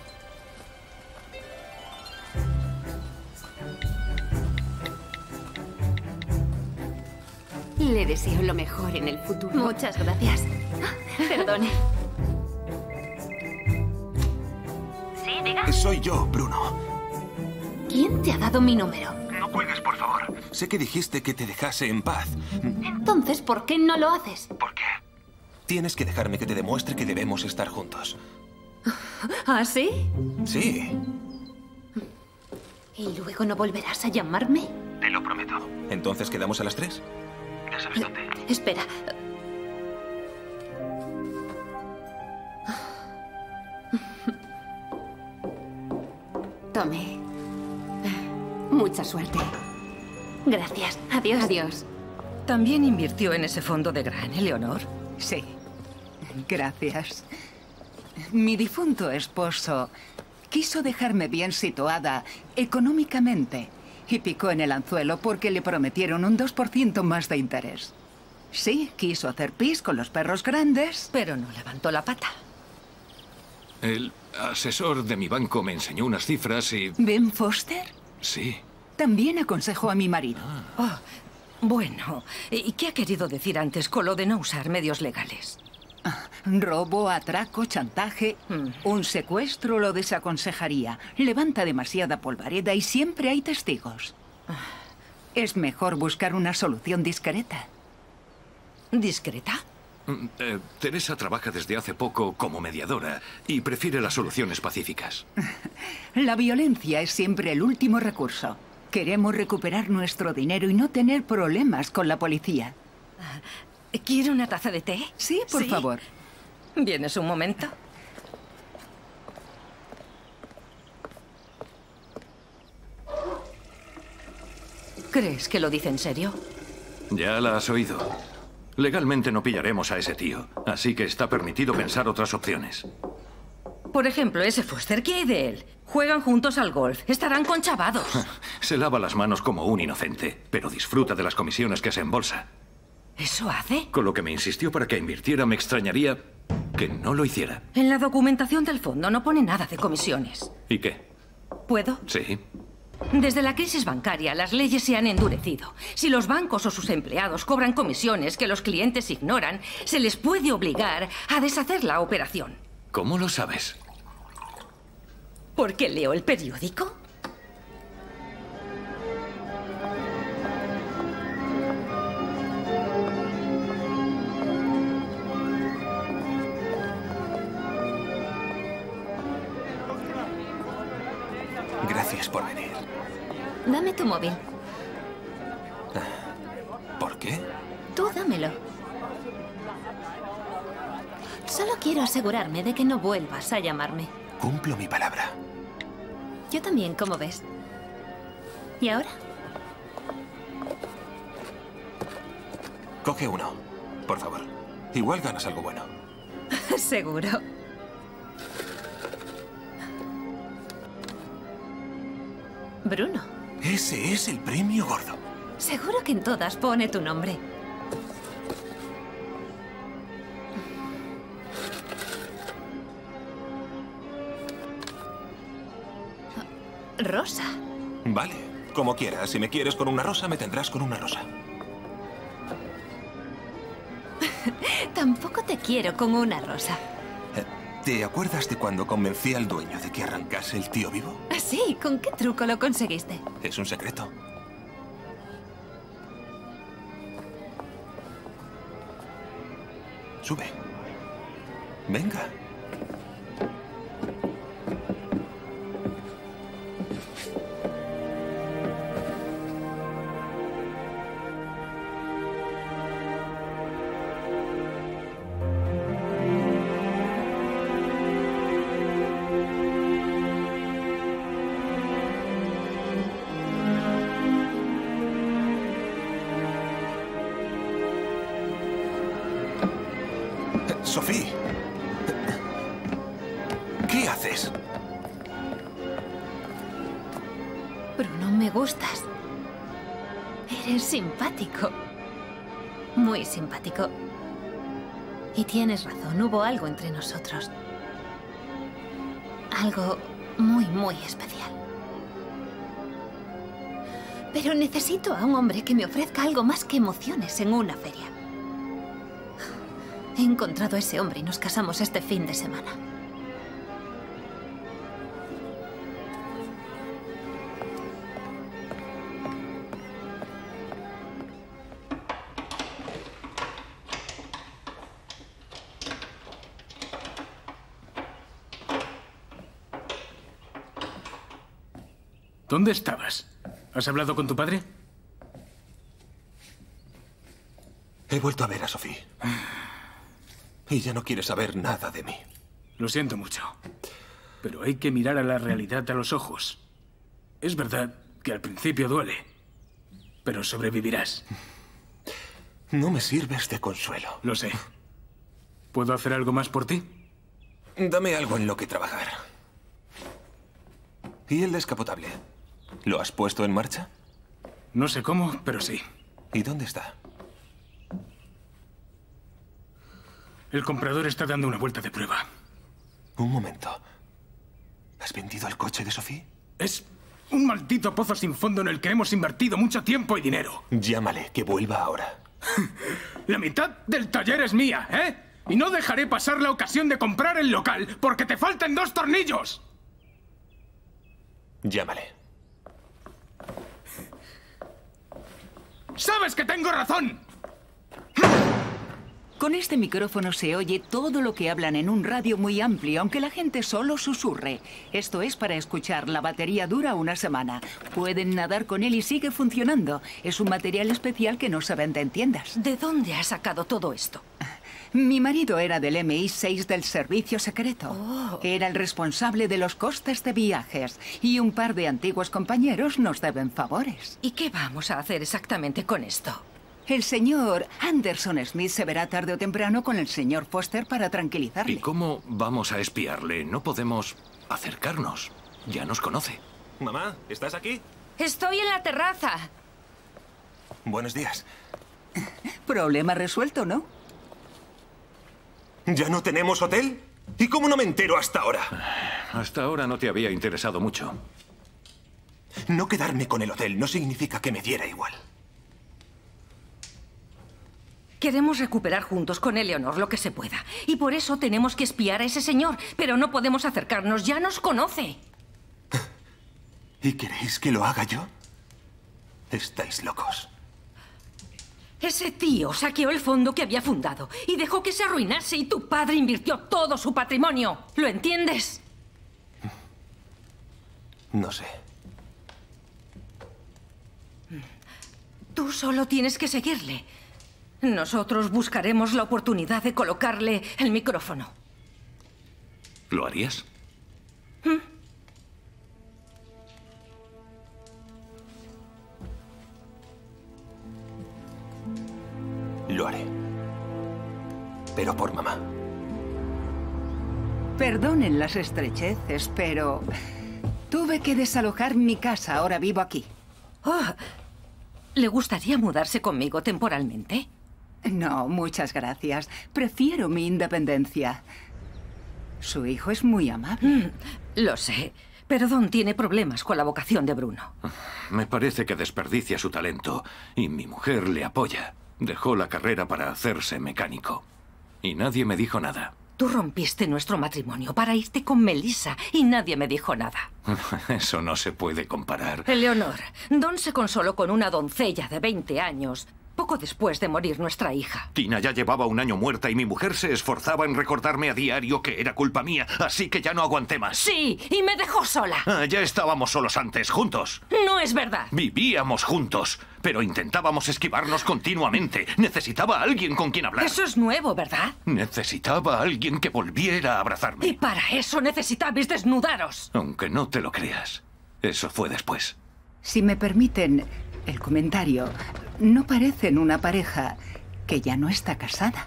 Le deseo lo mejor en el futuro. Muchas gracias. Perdone. Sí, diga. Soy yo, Bruno. ¿Quién te ha dado mi número? No cuelgues, por favor. Sé que dijiste que te dejase en paz. Entonces, ¿por qué no lo haces? ¿Por qué? Tienes que dejarme que te demuestre que debemos estar juntos. ¿Ah, sí? Sí. ¿Y luego no volverás a llamarme? Te lo prometo. ¿Entonces quedamos a las tres? Ya sabes dónde. Espera. Tome. Mucha suerte. Gracias. Adiós. Adiós. ¿También invirtió en ese fondo de Gran, Eleonor? Sí. Gracias. Mi difunto esposo quiso dejarme bien situada económicamente y picó en el anzuelo porque le prometieron un dos por ciento más de interés. Sí, quiso hacer pis con los perros grandes, pero no levantó la pata. El asesor de mi banco me enseñó unas cifras y... ¿Ben Foster? Sí. También aconsejó a mi marido. Oh, bueno, ¿y qué ha querido decir antes con lo de no usar medios legales? Robo, atraco, chantaje. Mm. Un secuestro lo desaconsejaría. Levanta demasiada polvareda y siempre hay testigos. Es mejor buscar una solución discreta. ¿Discreta? Eh, Teresa trabaja desde hace poco como mediadora y prefiere las soluciones pacíficas. La violencia es siempre el último recurso. Queremos recuperar nuestro dinero y no tener problemas con la policía. ¿Quiere una taza de té? Sí, por ¿Sí? favor. ¿Vienes un momento? ¿Crees que lo dice en serio? Ya la has oído. Legalmente no pillaremos a ese tío, así que está permitido pensar otras opciones. Por ejemplo, ese Foster, ¿qué hay de él? Juegan juntos al golf, estarán conchavados. Se lava las manos como un inocente, pero disfruta de las comisiones que se embolsa. ¿Eso hace? Con lo que me insistió para que invirtiera, me extrañaría que no lo hiciera. En la documentación del fondo no pone nada de comisiones. ¿Y qué? ¿Puedo? Sí. Desde la crisis bancaria, las leyes se han endurecido. Si los bancos o sus empleados cobran comisiones que los clientes ignoran, se les puede obligar a deshacer la operación. ¿Cómo lo sabes? ¿Porque leo el periódico? Gracias por venir. Dame tu móvil. ¿Por qué? Tú dámelo. Solo quiero asegurarme de que no vuelvas a llamarme. Cumplo mi palabra. Yo también, ¿cómo ves? ¿Y ahora? Coge uno, por favor. Igual ganas algo bueno. Seguro. Bruno. Ese es el premio gordo. Seguro que en todas pone tu nombre. Rosa. Vale, como quieras. Si me quieres con una rosa, me tendrás con una rosa. Tampoco te quiero con una rosa. ¿Te acuerdas de cuando convencí al dueño de que arrancase el tío vivo? Sí, ¿con qué truco lo conseguiste? Es un secreto. Sube. Venga. Sophie. ¿Qué haces? Bruno, me gustas. Eres simpático. Muy simpático. Y tienes razón, hubo algo entre nosotros. Algo muy, muy especial. Pero necesito a un hombre que me ofrezca algo más que emociones en una feria. He encontrado a ese hombre y nos casamos este fin de semana. ¿Dónde estabas? ¿Has hablado con tu padre? He vuelto a ver a Sophie. Y ya no quiere saber nada de mí. Lo siento mucho. Pero hay que mirar a la realidad a los ojos. Es verdad que al principio duele. Pero sobrevivirás. No me sirves de consuelo. Lo sé. ¿Puedo hacer algo más por ti? Dame algo en lo que trabajar. ¿Y el descapotable? ¿Lo has puesto en marcha? No sé cómo, pero sí. ¿Y dónde está? El comprador está dando una vuelta de prueba. Un momento. ¿Has vendido el coche de Sophie? Es un maldito pozo sin fondo en el que hemos invertido mucho tiempo y dinero. Llámale, que vuelva ahora. La mitad del taller es mía, ¿eh? Y no dejaré pasar la ocasión de comprar el local porque te faltan dos tornillos. Llámale. ¡Sabes que tengo razón! Con este micrófono se oye todo lo que hablan en un radio muy amplio, aunque la gente solo susurre. Esto es para escuchar. La batería dura una semana. Pueden nadar con él y sigue funcionando. Es un material especial que no se vende en tiendas. ¿De dónde has sacado todo esto? Mi marido era del M I seis del Servicio Secreto. Oh. Era el responsable de los costes de viajes. Y un par de antiguos compañeros nos deben favores. ¿Y qué vamos a hacer exactamente con esto? El señor Anderson Smith se verá tarde o temprano con el señor Foster para tranquilizarle. ¿Y cómo vamos a espiarle? No podemos acercarnos. Ya nos conoce. Mamá, ¿estás aquí? Estoy en la terraza. Buenos días. Problema resuelto, ¿no? ¿Ya no tenemos hotel? ¿Y cómo no me entero hasta ahora? Hasta ahora no te había interesado mucho. No quedarme con el hotel no significa que me diera igual. Queremos recuperar juntos con Eleonor lo que se pueda. Y por eso tenemos que espiar a ese señor. Pero no podemos acercarnos, ya nos conoce. ¿Y queréis que lo haga yo? Estáis locos. Ese tío saqueó el fondo que había fundado y dejó que se arruinase y tu padre invirtió todo su patrimonio. ¿Lo entiendes? No sé. Tú solo tienes que seguirle. Nosotros buscaremos la oportunidad de colocarle el micrófono. ¿Lo harías? ¿Mm? Lo haré. Pero por mamá. Perdonen las estrecheces, pero tuve que desalojar mi casa. Ahora vivo aquí. Oh, ¿le gustaría mudarse conmigo temporalmente? No, muchas gracias. Prefiero mi independencia. Su hijo es muy amable. Mm, lo sé, pero Don tiene problemas con la vocación de Bruno. Me parece que desperdicia su talento y mi mujer le apoya. Dejó la carrera para hacerse mecánico. Y nadie me dijo nada. Tú rompiste nuestro matrimonio para irte con Melissa y nadie me dijo nada. Eso no se puede comparar. Eleonor, Don se consoló con una doncella de veinte años, poco después de morir nuestra hija. Tina ya llevaba un año muerta y mi mujer se esforzaba en recordarme a diario que era culpa mía, así que ya no aguanté más. Sí, y me dejó sola. Ah, ya estábamos solos antes, juntos. No es verdad. Vivíamos juntos, pero intentábamos esquivarnos continuamente. Necesitaba a alguien con quien hablar. Eso es nuevo, ¿verdad? Necesitaba a alguien que volviera a abrazarme. Y para eso necesitabais desnudaros. Aunque no te lo creas, eso fue después. Si me permiten el comentario, no parecen una pareja que ya no está casada.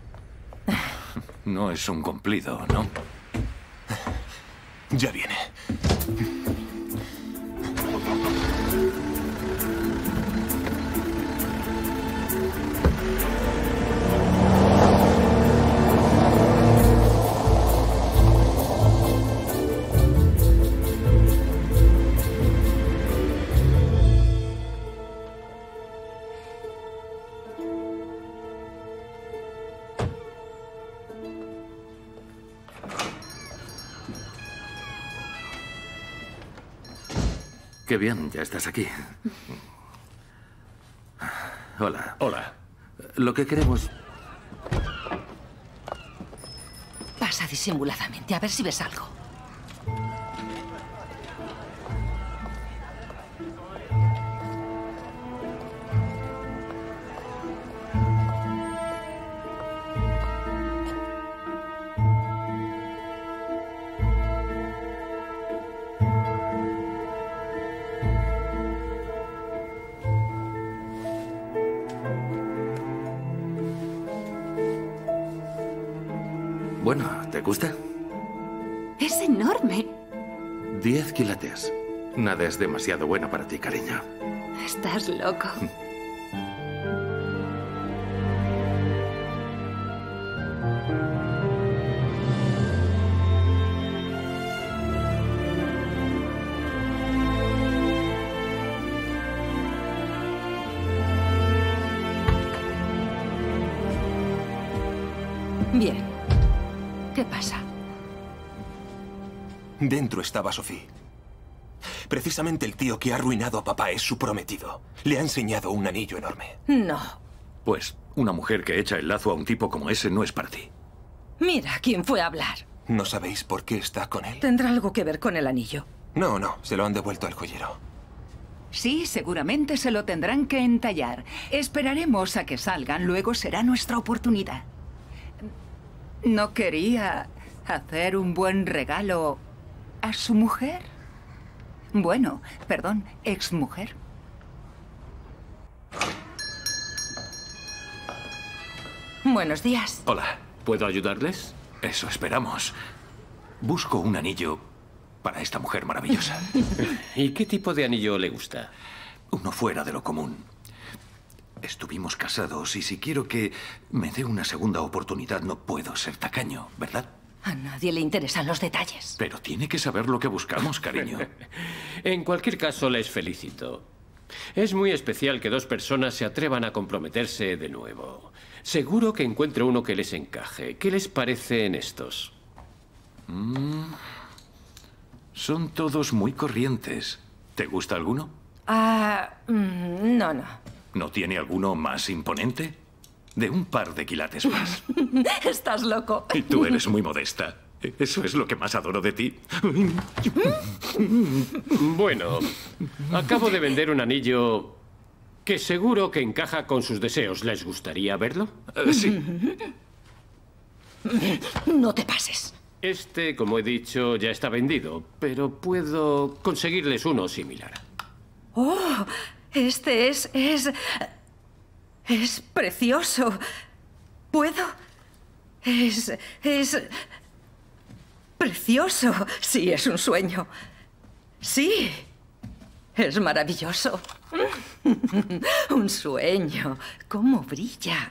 No es un cumplido, ¿no? Ya viene. Qué bien, ya estás aquí. Hola. Hola. Lo que queremos... Pasa disimuladamente, a ver si ves algo. Bueno, ¿te gusta? Es enorme. Diez quilates. Nada es demasiado bueno para ti, cariño. Estás loco. Bien. ¿Qué pasa? Dentro estaba Sophie. Precisamente el tío que ha arruinado a papá es su prometido. Le ha enseñado un anillo enorme. No. Pues una mujer que echa el lazo a un tipo como ese no es para ti. Mira quién fue a hablar. ¿No sabéis por qué está con él? ¿Tendrá algo que ver con el anillo? No, no. Se lo han devuelto al joyero. Sí, seguramente se lo tendrán que entallar. Esperaremos a que salgan, luego será nuestra oportunidad. ¿No quería hacer un buen regalo a su mujer? Bueno, perdón, exmujer. Buenos días. Hola. ¿Puedo ayudarles? Eso esperamos. Busco un anillo para esta mujer maravillosa. ¿Y qué tipo de anillo le gusta? Uno fuera de lo común. Estuvimos casados y si quiero que me dé una segunda oportunidad no puedo ser tacaño, ¿verdad? A nadie le interesan los detalles. Pero tiene que saber lo que buscamos, cariño. En cualquier caso, les felicito. Es muy especial que dos personas se atrevan a comprometerse de nuevo. Seguro que encuentre uno que les encaje. ¿Qué les parecen estos? Mm, son todos muy corrientes. ¿Te gusta alguno? Ah, mm, no, no. ¿No tiene alguno más imponente? De un par de quilates más. Estás loco. Y tú eres muy modesta. Eso es lo que más adoro de ti. Bueno, acabo de vender un anillo que seguro que encaja con sus deseos. ¿Les gustaría verlo? Uh, sí. No te pases. Este, como he dicho, ya está vendido, pero puedo conseguirles uno similar. Oh, este es... es... es precioso. ¿Puedo? Es... es... precioso. Sí, es un sueño. Sí. Es maravilloso. Un sueño. ¿Cómo brilla?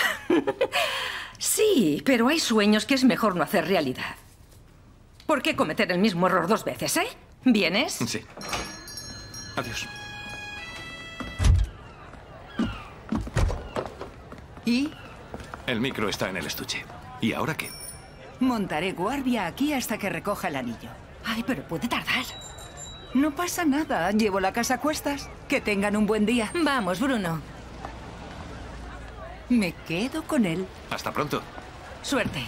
Sí, pero hay sueños que es mejor no hacer realidad. ¿Por qué cometer el mismo error dos veces, eh? ¿Vienes? Sí. Adiós. ¿Y? El micro está en el estuche. ¿Y ahora qué? Montaré guardia aquí hasta que recoja el anillo. Ay, pero puede tardar. No pasa nada. Llevo la casa a cuestas. Que tengan un buen día. Vamos, Bruno. Me quedo con él. Hasta pronto. Suerte.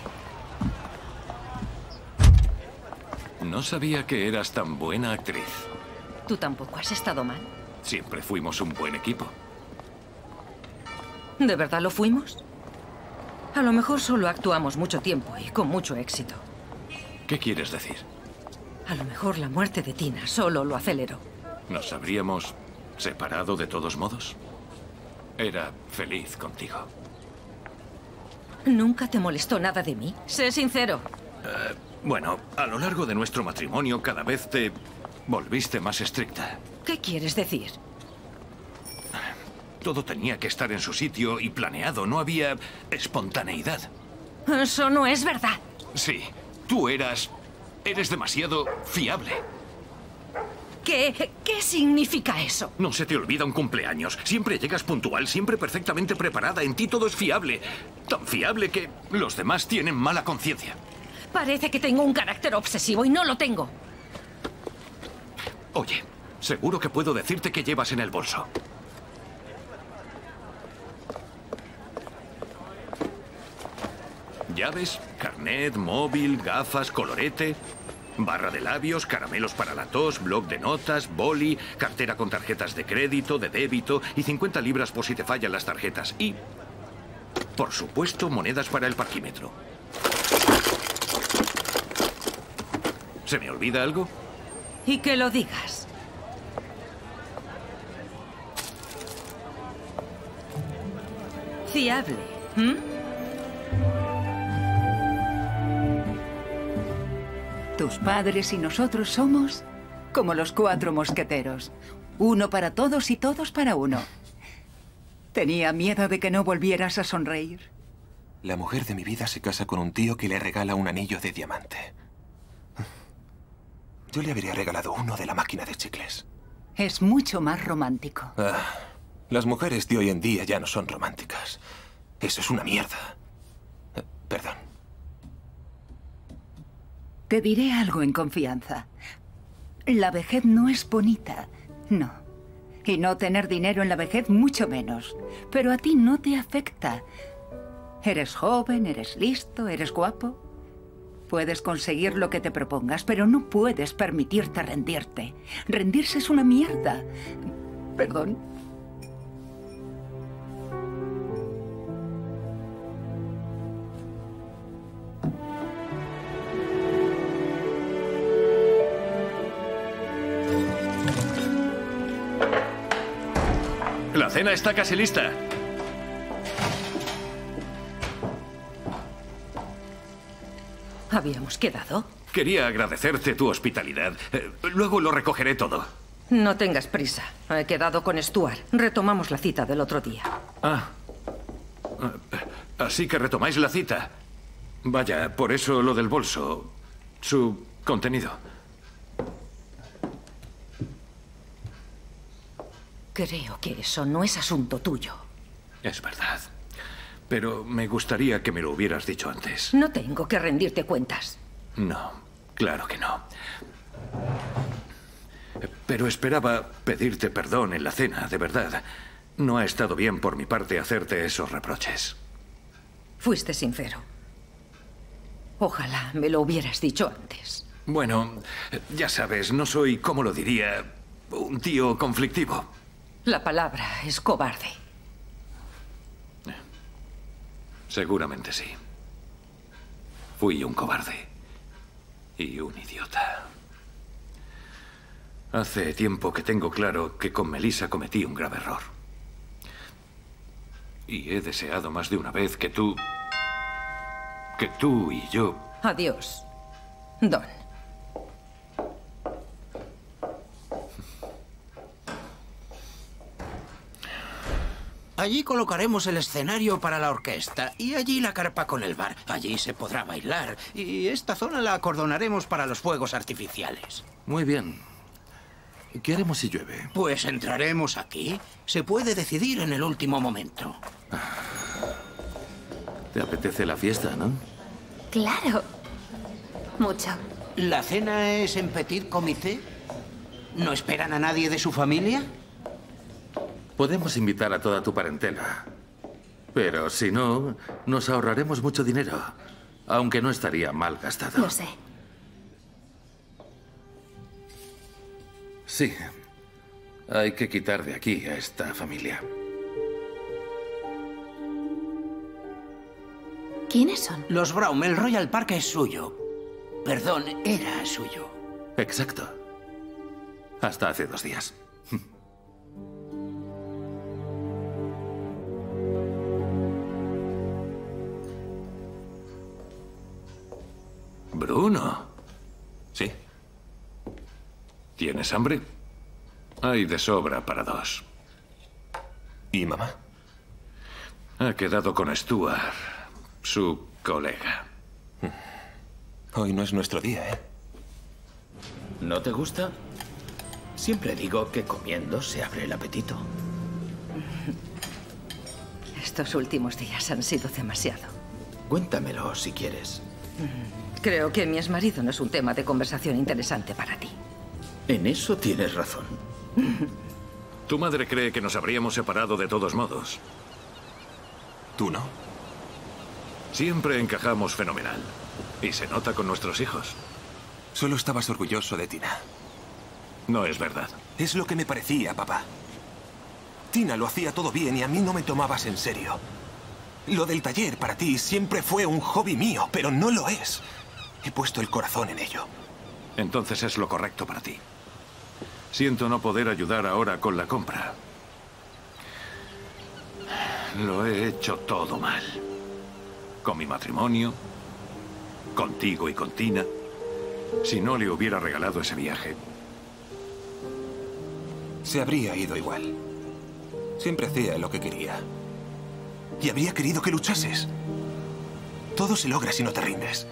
No sabía que eras tan buena actriz. Tú tampoco has estado mal. Siempre fuimos un buen equipo. ¿De verdad lo fuimos? A lo mejor solo actuamos mucho tiempo y con mucho éxito. ¿Qué quieres decir? A lo mejor la muerte de Tina solo lo aceleró. ¿Nos habríamos separado de todos modos? Era feliz contigo. ¿Nunca te molestó nada de mí? Sé sincero. Eh, bueno, a lo largo de nuestro matrimonio cada vez te volviste más estricta. ¿Qué quieres decir? Todo tenía que estar en su sitio y planeado. No había espontaneidad. Eso no es verdad. Sí, tú eras... eres demasiado fiable. ¿Qué, qué significa eso? No se te olvida un cumpleaños. Siempre llegas puntual, siempre perfectamente preparada. En ti todo es fiable. Tan fiable que los demás tienen mala conciencia. Parece que tengo un carácter obsesivo y no lo tengo. Oye, seguro que puedo decirte qué llevas en el bolso. Llaves, carnet, móvil, gafas, colorete, barra de labios, caramelos para la tos, bloc de notas, boli, cartera con tarjetas de crédito, de débito y cincuenta libras por si te fallan las tarjetas. Y, por supuesto, monedas para el parquímetro. ¿Se me olvida algo? Y que lo digas. Fiable, ¿m? Tus padres y nosotros somos como los cuatro mosqueteros. Uno para todos y todos para uno. Tenía miedo de que no volvieras a sonreír. La mujer de mi vida se casa con un tío que le regala un anillo de diamante. Yo le habría regalado uno de la máquina de chicles. Es mucho más romántico. Ah, las mujeres de hoy en día ya no son románticas. Eso es una mierda. Eh, perdón. Te diré algo en confianza. La vejez no es bonita, no. Y no tener dinero en la vejez mucho menos. Pero a ti no te afecta. Eres joven, eres listo, eres guapo. Puedes conseguir lo que te propongas, pero no puedes permitirte rendirte. Rendirse es una mierda. Perdón. La cena está casi lista. ¿Habíamos quedado? Quería agradecerte tu hospitalidad. Eh, luego lo recogeré todo. No tengas prisa. He quedado con Stuart. Retomamos la cita del otro día. Ah. Así que retomáis la cita. Vaya, por eso lo del bolso. Su contenido. Creo que eso no es asunto tuyo. Es verdad. Pero me gustaría que me lo hubieras dicho antes. No tengo que rendirte cuentas. No, claro que no. Pero esperaba pedirte perdón en la cena, de verdad. No ha estado bien por mi parte hacerte esos reproches. Fuiste sincero. Ojalá me lo hubieras dicho antes. Bueno, ya sabes, no soy, ¿cómo lo diría? Un tío conflictivo. La palabra es cobarde. Seguramente sí. Fui un cobarde. Y un idiota. Hace tiempo que tengo claro que con Melissa cometí un grave error. Y he deseado más de una vez que tú... que tú y yo... Adiós, Don. Allí colocaremos el escenario para la orquesta y allí la carpa con el bar. Allí se podrá bailar y esta zona la acordonaremos para los fuegos artificiales. Muy bien. ¿Qué haremos si llueve? Pues entraremos aquí. Se puede decidir en el último momento. ¿Te apetece la fiesta, no? Claro. Mucho. ¿La cena es en petit comité? ¿No esperan a nadie de su familia? Podemos invitar a toda tu parentela. Pero si no, nos ahorraremos mucho dinero. Aunque no estaría mal gastado. Lo sé. Sí. Hay que quitar de aquí a esta familia. ¿Quiénes son? Los Brown. El Royal Park es suyo. Perdón, era suyo. Exacto. Hasta hace dos días. Bruno. Sí. ¿Tienes hambre? Hay de sobra para dos. ¿Y mamá? Ha quedado con Stuart, su colega. Hoy no es nuestro día, ¿eh? ¿No te gusta? Siempre digo que comiendo se abre el apetito. Estos últimos días han sido demasiado. Cuéntamelo si quieres. Creo que mi exmarido no es un tema de conversación interesante para ti. En eso tienes razón. Tu madre cree que nos habríamos separado de todos modos. ¿Tú no? Siempre encajamos fenomenal. Y se nota con nuestros hijos. Solo estabas orgulloso de Tina. No es verdad. Es lo que me parecía, papá. Tina lo hacía todo bien y a mí no me tomabas en serio. Lo del taller para ti siempre fue un hobby mío, pero no lo es. He puesto el corazón en ello. Entonces es lo correcto para ti. Siento no poder ayudar ahora con la compra. Lo he hecho todo mal. Con mi matrimonio, contigo y con Tina. Si no le hubiera regalado ese viaje. Se habría ido igual. Siempre hacía lo que quería. Y habría querido que luchases. Todo se logra si no te rindes.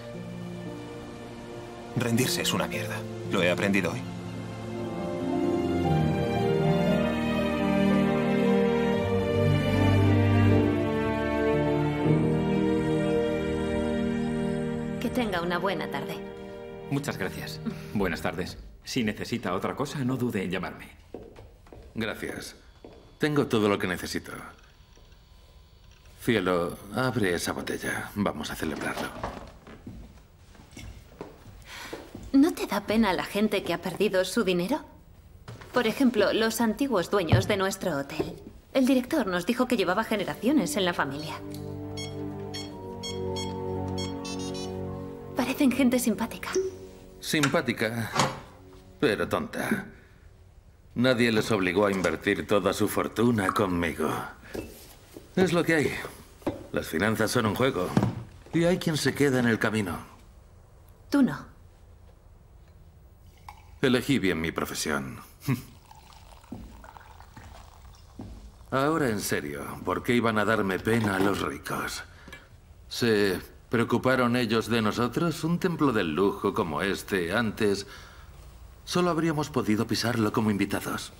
Rendirse es una mierda. Lo he aprendido hoy. Que tenga una buena tarde. Muchas gracias. Buenas tardes. Si necesita otra cosa, no dude en llamarme. Gracias. Tengo todo lo que necesito. Cielo, abre esa botella. Vamos a celebrarlo. ¿No te da pena la gente que ha perdido su dinero? Por ejemplo, los antiguos dueños de nuestro hotel. El director nos dijo que llevaba generaciones en la familia. Parecen gente simpática. Simpática, pero tonta. Nadie les obligó a invertir toda su fortuna conmigo. Es lo que hay. Las finanzas son un juego. Y hay quien se queda en el camino. Tú no. Elegí bien mi profesión. Ahora en serio, ¿por qué iban a darme pena a los ricos? ¿Se preocuparon ellos de nosotros? Un templo del lujo como este, antes, solo habríamos podido pisarlo como invitados.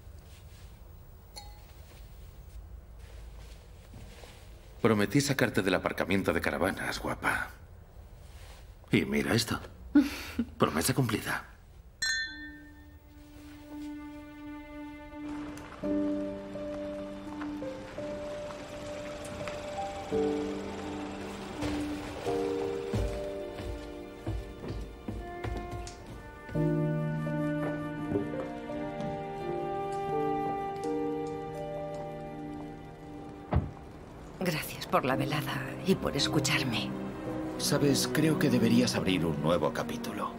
Prometí sacarte del aparcamiento de caravanas, guapa. Y mira esto. Promesa cumplida. Gracias por la velada y por escucharme. Sabes, creo que deberías abrir un nuevo capítulo.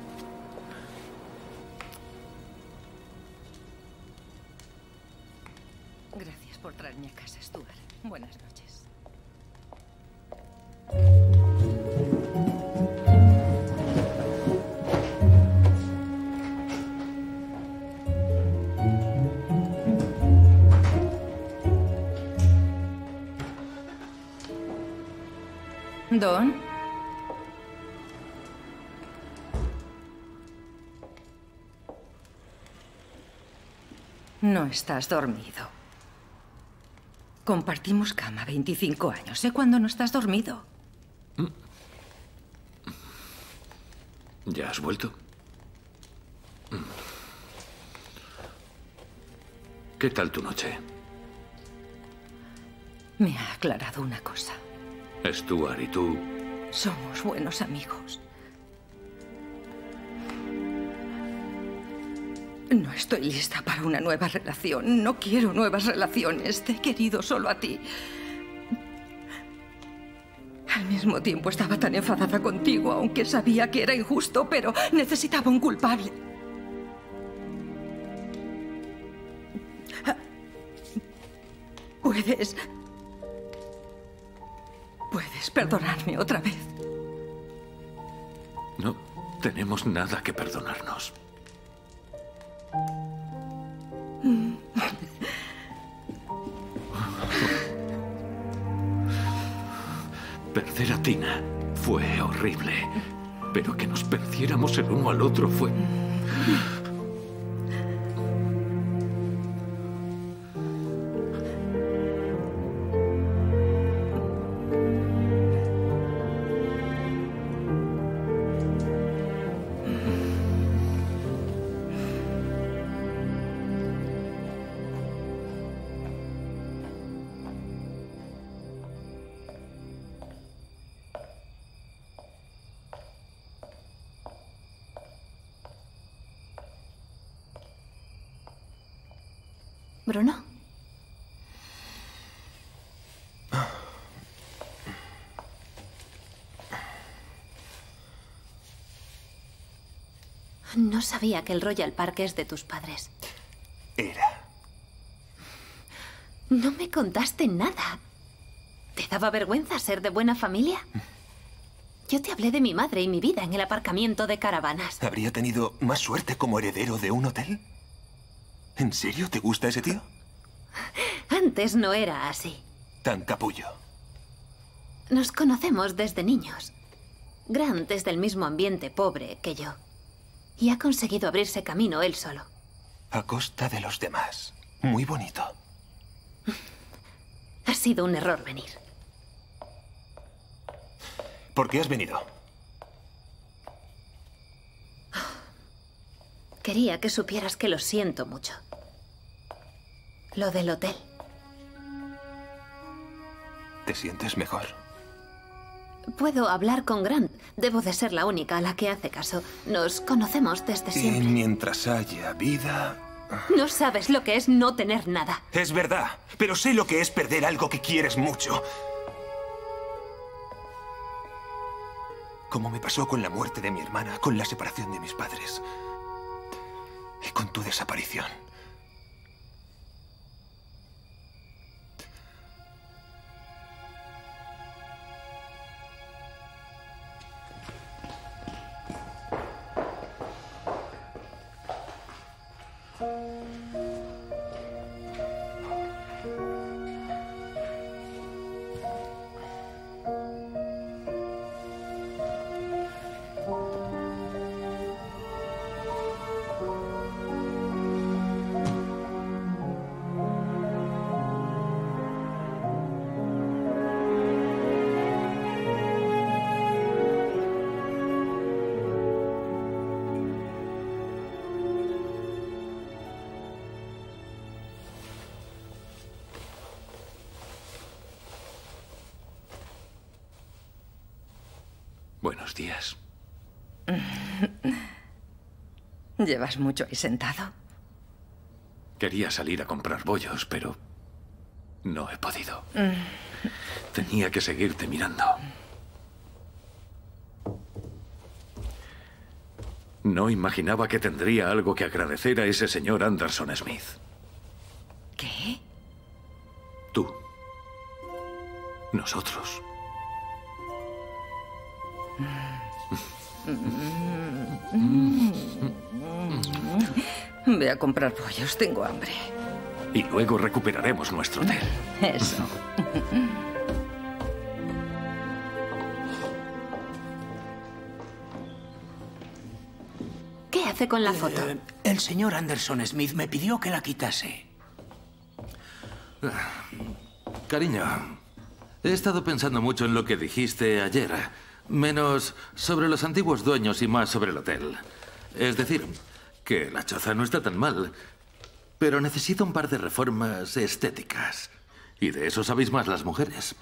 Gracias por traerme a casa, Stuart. Buenas noches. Don. No estás dormido. Compartimos cama veinticinco años. Sé cuándo no estás dormido. ¿Ya has vuelto? ¿Qué tal tu noche? Me ha aclarado una cosa. Stuart y tú... Somos buenos amigos. No estoy lista para una nueva relación. No quiero nuevas relaciones. Te he querido solo a ti. Al mismo tiempo estaba tan enfadada contigo, aunque sabía que era injusto, pero necesitaba un culpable. Puedes... Puedes perdonarme otra vez. No tenemos nada que perdonarnos. Perder a Tina fue horrible, pero que nos perdiéramos el uno al otro fue... Bruno. No sabía que el Royal Park es de tus padres. Era. No me contaste nada. ¿Te daba vergüenza ser de buena familia? Yo te hablé de mi madre y mi vida en el aparcamiento de caravanas. ¿Habría tenido más suerte como heredero de un hotel? ¿En serio te gusta ese tío? Antes no era así. Tan capullo. Nos conocemos desde niños. Grant es del mismo ambiente pobre que yo. Y ha conseguido abrirse camino él solo. A costa de los demás. Muy bonito. Ha sido un error venir. ¿Por qué has venido? Quería que supieras que lo siento mucho. Lo del hotel. ¿Te sientes mejor? Puedo hablar con Grant. Debo de ser la única a la que hace caso. Nos conocemos desde siempre. Y mientras haya vida... No sabes lo que es no tener nada. Es verdad, pero sé lo que es perder algo que quieres mucho. Como me pasó con la muerte de mi hermana, con la separación de mis padres y con tu desaparición. Buenos días. ¿Llevas mucho ahí sentado? Quería salir a comprar bollos, pero no he podido. Tenía que seguirte mirando. No imaginaba que tendría algo que agradecer a ese señor Anderson Smith. ¿Qué? Tú. Nosotros. Ve a comprar pollos, tengo hambre. Y luego recuperaremos nuestro hotel. Eso. ¿Qué hace con la foto? Eh, el señor Anderson Smith me pidió que la quitase. Cariño, he estado pensando mucho en lo que dijiste ayer. Menos sobre los antiguos dueños y más sobre el hotel. Es decir, que la choza no está tan mal, pero necesita un par de reformas estéticas. Y de eso sabéis más las mujeres.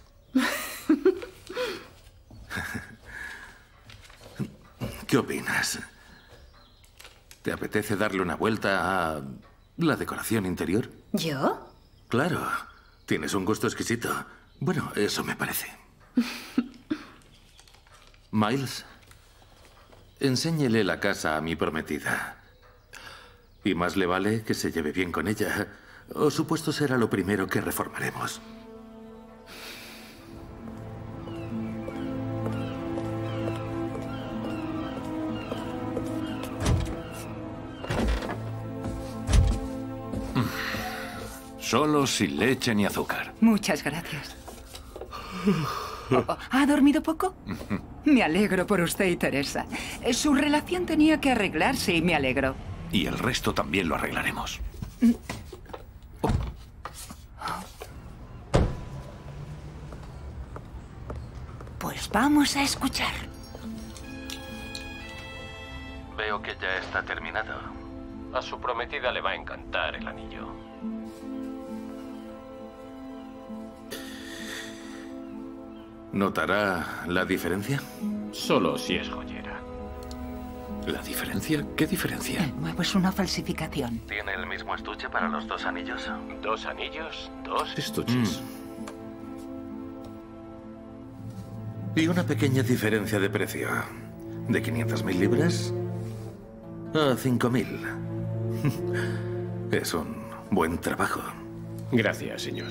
¿Qué opinas? ¿Te apetece darle una vuelta a la decoración interior? ¿Yo? Claro, tienes un gusto exquisito. Bueno, eso me parece. Miles, enséñele la casa a mi prometida. Y más le vale que se lleve bien con ella, o su puesto será lo primero que reformaremos. Solo sin leche ni azúcar. Muchas gracias. ¿Ha dormido poco? Me alegro por usted y Teresa. Su relación tenía que arreglarse y me alegro. Y el resto también lo arreglaremos. Pues vamos a escuchar. Veo que ya está terminado. A su prometida le va a encantar el anillo. ¿Notará la diferencia? Solo si es joyera. ¿La diferencia? ¿Qué diferencia? El nuevo es una falsificación. ¿Tiene el mismo estuche para los dos anillos? Dos anillos, dos estuches. Mm. Y una pequeña diferencia de precio. De quinientas mil libras a cinco mil. Es un buen trabajo. Gracias, señor.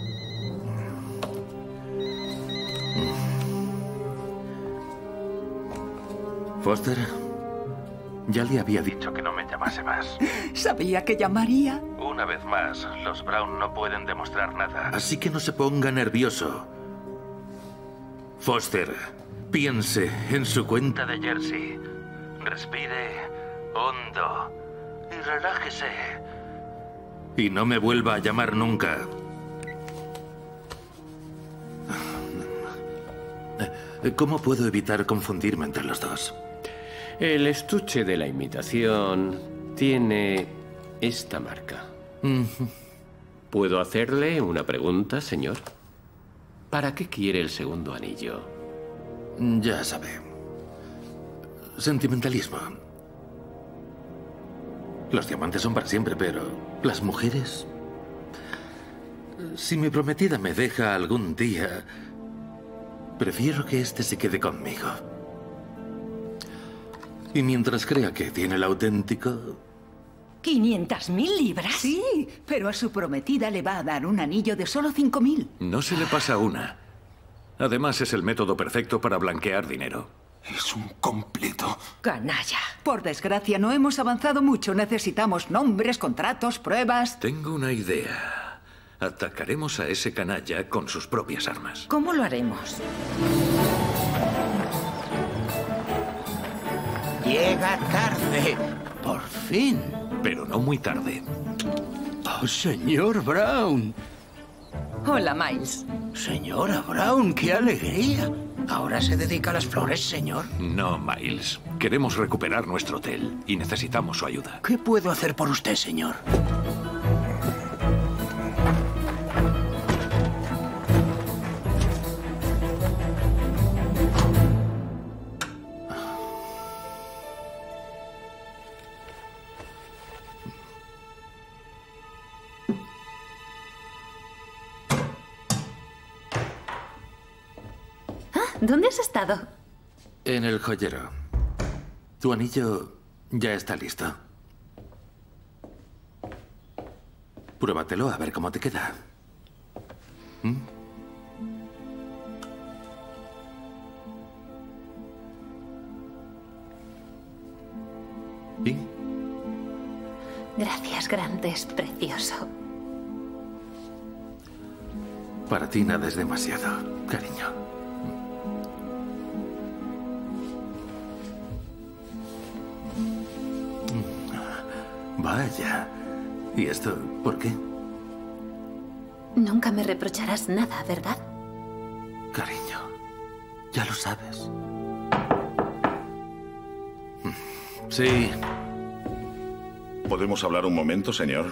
Foster, ya le había dicho que no me llamase más. Sabía que llamaría. Una vez más, los Brown no pueden demostrar nada, así que no se ponga nervioso. Foster, piense en su cuenta de Jersey. Respire hondo y relájese. Y no me vuelva a llamar nunca. ¿Cómo puedo evitar confundirme entre los dos? El estuche de la imitación tiene esta marca. ¿Puedo hacerle una pregunta, señor? ¿Para qué quiere el segundo anillo? Ya sabe. Sentimentalismo. Los diamantes son para siempre, pero las mujeres... Si mi prometida me deja algún día, prefiero que este se quede conmigo. Y mientras crea que tiene el auténtico... ¿quinientas mil libras? Sí, pero a su prometida le va a dar un anillo de solo cinco mil. No se le pasa una. Además, es el método perfecto para blanquear dinero. Es un completo canalla. Por desgracia, no hemos avanzado mucho. Necesitamos nombres, contratos, pruebas. Tengo una idea. Atacaremos a ese canalla con sus propias armas. ¿Cómo lo haremos? Llega tarde. Por fin. Pero no muy tarde. Oh, señor Brown. Hola, Miles. Señora Brown, qué alegría. ¿Ahora se dedica a las flores, señor? No, Miles. Queremos recuperar nuestro hotel y necesitamos su ayuda. ¿Qué puedo hacer por usted, señor? ¿Dónde has estado? En el joyero. Tu anillo ya está listo. Pruébatelo a ver cómo te queda. ¿Mm? ¿Y? Gracias, Grant. Es precioso. Para ti nada es demasiado, cariño. Vaya. ¿Y esto por qué? Nunca me reprocharás nada, ¿verdad? Cariño, ya lo sabes. Sí. ¿Podemos hablar un momento, señor?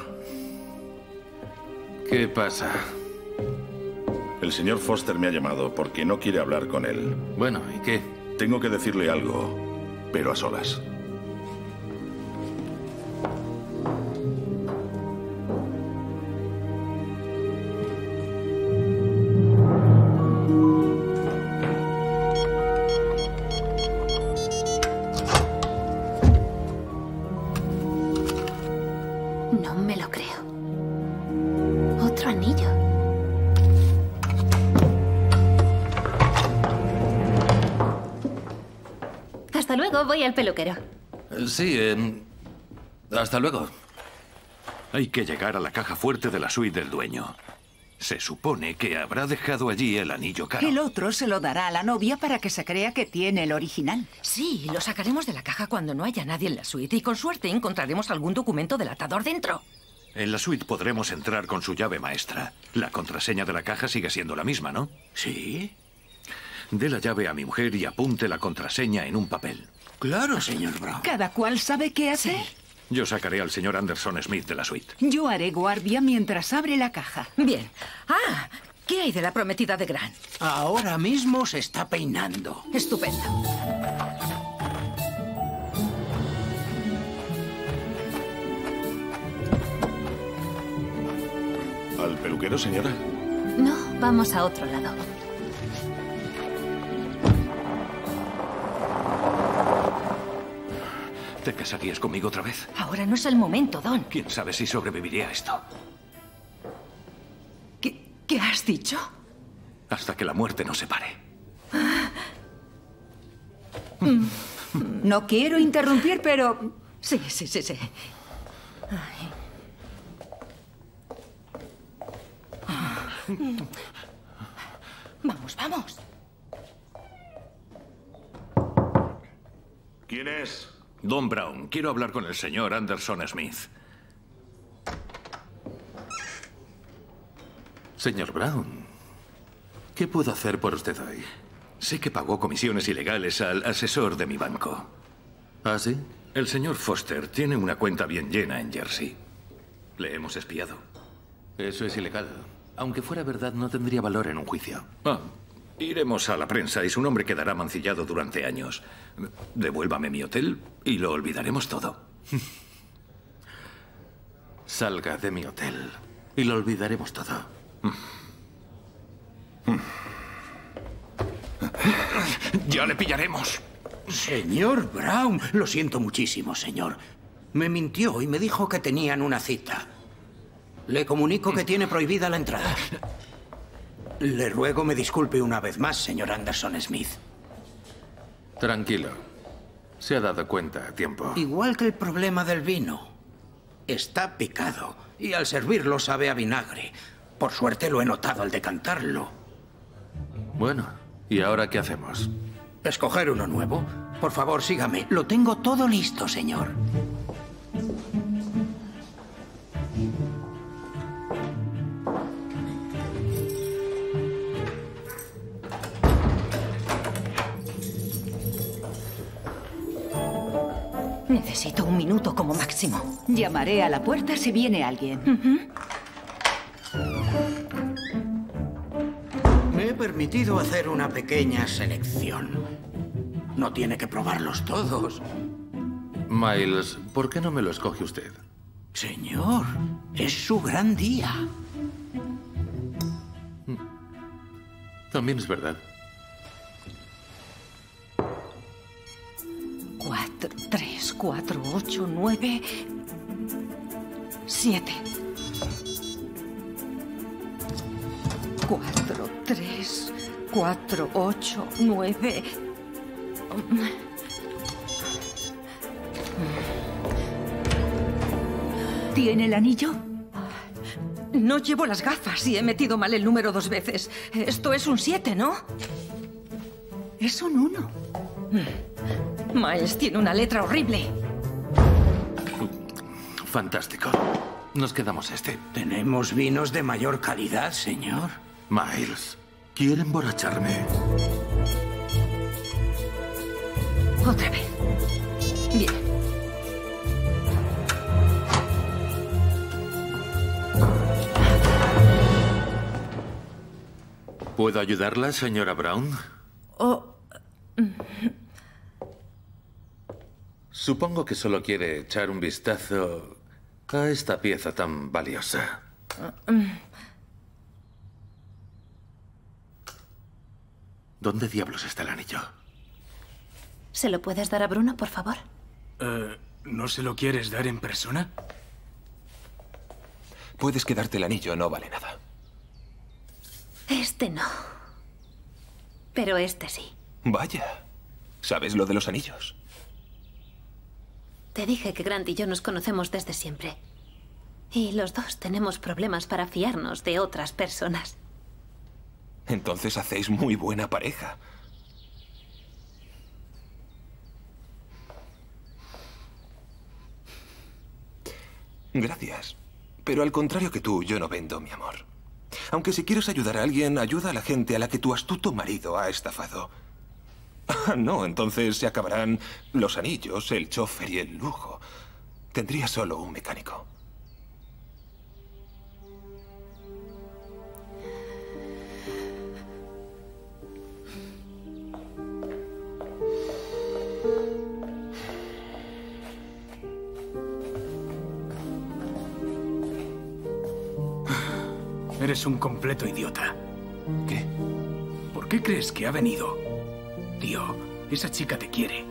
¿Qué pasa? El señor Foster me ha llamado porque no quiere hablar con él. Bueno, ¿y qué? Tengo que decirle algo, pero a solas. No me lo creo. Otro anillo. Hasta luego, voy al peluquero. Sí, eh, hasta luego. Hay que llegar a la caja fuerte de la suite del dueño. Se supone que habrá dejado allí el anillo caro. El otro se lo dará a la novia para que se crea que tiene el original. Sí, lo sacaremos de la caja cuando no haya nadie en la suite y con suerte encontraremos algún documento delatador dentro. En la suite podremos entrar con su llave maestra. La contraseña de la caja sigue siendo la misma, ¿no? Sí. Dé la llave a mi mujer y apunte la contraseña en un papel. Claro, señor Brown. ¿Cada cual sabe qué hacer? Yo sacaré al señor Anderson Smith de la suite. Yo haré guardia mientras abre la caja. Bien. Ah, ¿qué hay de la prometida de Grant? Ahora mismo se está peinando. Estupendo. ¿Al peluquero, señora? No, vamos a otro lado. ¿Te casarías conmigo otra vez? Ahora no es el momento, Don. ¿Quién sabe si sobreviviré a esto? ¿Qué, qué has dicho? Hasta que la muerte nos separe. No quiero interrumpir, pero... Sí, sí, sí, sí. Ay. Vamos, vamos. ¿Quién es? Don Brown, quiero hablar con el señor Anderson Smith. Señor Brown, ¿qué puedo hacer por usted hoy? Sé que pagó comisiones ilegales al asesor de mi banco. ¿Ah, sí? El señor Foster tiene una cuenta bien llena en Jersey. Le hemos espiado. Eso es ilegal. Aunque fuera verdad, no tendría valor en un juicio. Ah, iremos a la prensa y su nombre quedará mancillado durante años. Devuélvame mi hotel y lo olvidaremos todo. Salga de mi hotel y lo olvidaremos todo. ¡Ya le pillaremos! Señor Brown, lo siento muchísimo, señor. Me mintió y me dijo que tenían una cita. Le comunico que tiene prohibida la entrada. Le ruego me disculpe una vez más, señor Anderson Smith. Tranquilo. Se ha dado cuenta a tiempo. Igual que el problema del vino. Está picado y al servirlo sabe a vinagre. Por suerte lo he notado al decantarlo. Bueno, ¿y ahora qué hacemos? ¿Escoger uno nuevo? Por favor, sígame. Lo tengo todo listo, señor. Necesito un minuto como máximo. Llamaré a la puerta si viene alguien. Uh-huh. Me he permitido hacer una pequeña selección. No tiene que probarlos todos. Miles, ¿por qué no me lo escoge usted? Señor, es su gran día. También es verdad. Cuatro, tres, cuatro, ocho, nueve, siete. Cuatro, tres, cuatro, ocho, nueve. ¿Tiene el anillo? No llevo las gafas y he metido mal el número dos veces. Esto es un siete, ¿no? Es un uno. Miles tiene una letra horrible. Fantástico. Nos quedamos este. Tenemos vinos de mayor calidad, señor. Miles, quiere emborracharme. Otra vez. Bien. ¿Puedo ayudarla, señora Brown? Oh. Supongo que solo quiere echar un vistazo a esta pieza tan valiosa. ¿Dónde diablos está el anillo? ¿Se lo puedes dar a Bruno, por favor? Eh, ¿No se lo quieres dar en persona? Puedes quedarte el anillo, no vale nada. Este no. Pero este sí. Vaya. ¿Sabes lo de los anillos? Te dije que Grant y yo nos conocemos desde siempre. Y los dos tenemos problemas para fiarnos de otras personas. Entonces hacéis muy buena pareja. Gracias. Pero al contrario que tú, yo no vendo mi amor. Aunque si quieres ayudar a alguien, ayuda a la gente a la que tu astuto marido ha estafado. Ah, no, entonces se acabarán los anillos, el chofer y el lujo. Tendría solo un mecánico. Eres un completo idiota. ¿Qué? ¿Por qué crees que ha venido? Tío, esa chica te quiere.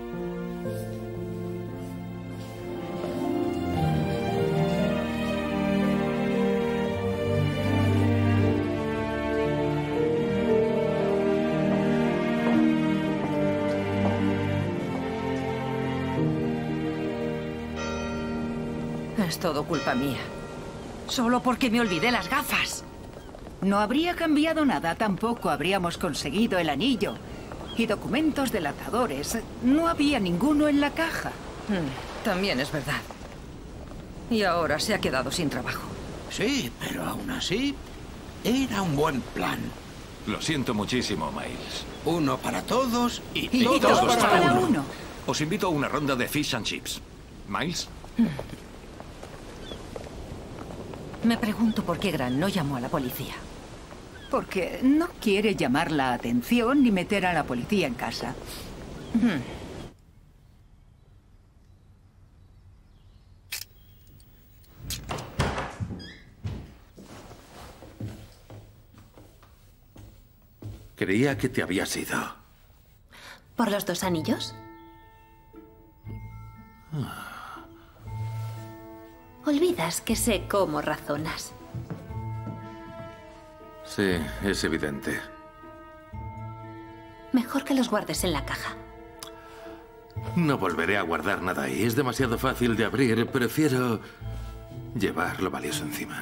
Es todo culpa mía. Solo porque me olvidé las gafas. No habría cambiado nada, tampoco habríamos conseguido el anillo. Y documentos delatadores. No había ninguno en la caja. Mm, también es verdad. Y ahora se ha quedado sin trabajo. Sí, pero aún así, era un buen plan. Lo siento muchísimo, Miles. Uno para todos y, Y todos, todos para, para uno. uno. Os invito a una ronda de fish and chips. ¿Miles? Me pregunto por qué Grant no llamó a la policía. Porque no quiere llamar la atención ni meter a la policía en casa. Creía que te habías ido. ¿Por los dos anillos? Olvidas que sé cómo razonas. Sí, es evidente. Mejor que los guardes en la caja. No volveré a guardar nada ahí. Es demasiado fácil de abrir. Prefiero llevar lo valioso encima.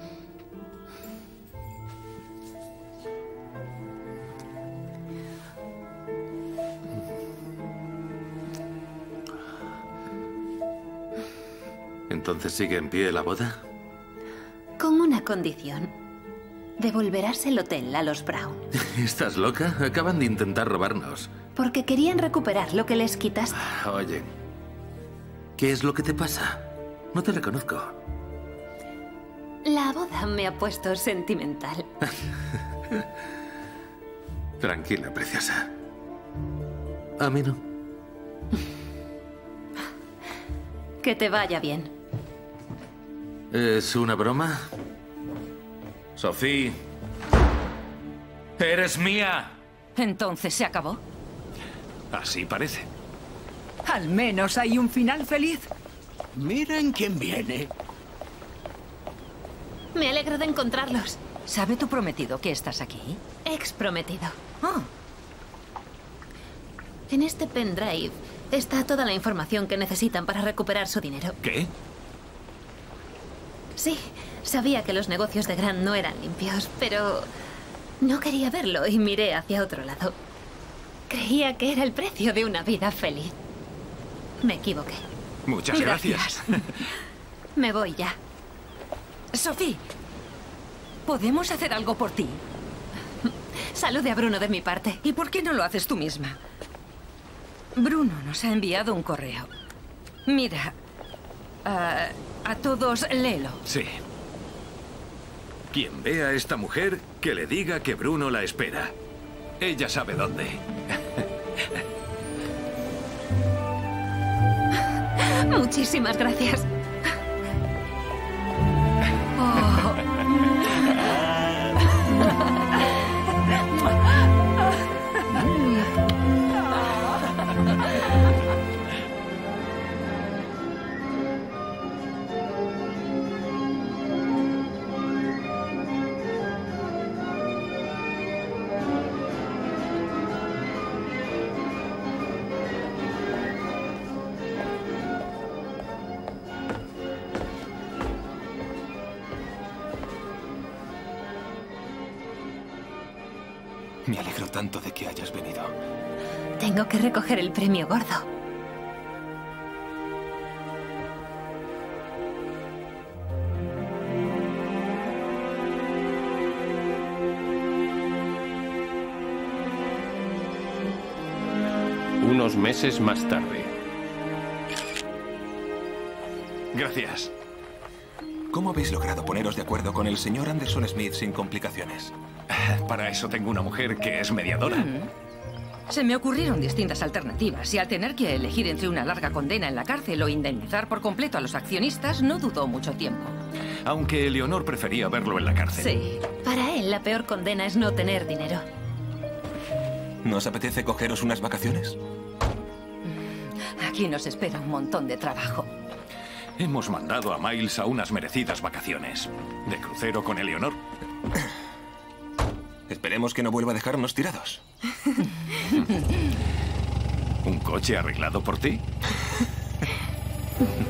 ¿Entonces sigue en pie la boda? Con una condición. Devolverás el hotel a los Brown. ¿Estás loca? Acaban de intentar robarnos. Porque querían recuperar lo que les quitaste. Oye, ¿qué es lo que te pasa? No te reconozco. La boda me ha puesto sentimental. Tranquila, preciosa. A mí no. Que te vaya bien. ¿Es una broma? Sophie. ¡Eres mía! ¿Entonces se acabó? Así parece. Al menos hay un final feliz. Miren quién viene. Me alegro de encontrarlos. ¿Sabe tu prometido que estás aquí? Ex prometido. Oh. En este pendrive está toda la información que necesitan para recuperar su dinero. ¿Qué? Sí, sabía que los negocios de Grant no eran limpios, pero no quería verlo y miré hacia otro lado. Creía que era el precio de una vida feliz. Me equivoqué. Muchas gracias. gracias. Me voy ya. Sophie, ¿podemos hacer algo por ti? Salude a Bruno de mi parte. ¿Y por qué no lo haces tú misma? Bruno nos ha enviado un correo. Mira, uh, a todos léelo. Sí. Quien vea a esta mujer, que le diga que Bruno la espera. Ella sabe dónde. Muchísimas gracias. Oh. Me alegro tanto de que hayas venido. Tengo que recoger el premio gordo. Unos meses más tarde. Gracias. ¿Cómo habéis logrado poneros de acuerdo con el señor Anderson Smith sin complicaciones? Para eso tengo una mujer que es mediadora. Mm. Se me ocurrieron distintas alternativas y al tener que elegir entre una larga condena en la cárcel o indemnizar por completo a los accionistas, no dudó mucho tiempo. Aunque Eleonor prefería verlo en la cárcel. Sí. Para él, la peor condena es no tener dinero. ¿No os apetece cogeros unas vacaciones? Aquí nos espera un montón de trabajo. Hemos mandado a Miles a unas merecidas vacaciones. De crucero con Eleonor. Esperemos que no vuelva a dejarnos tirados. ¿Un coche arreglado por ti?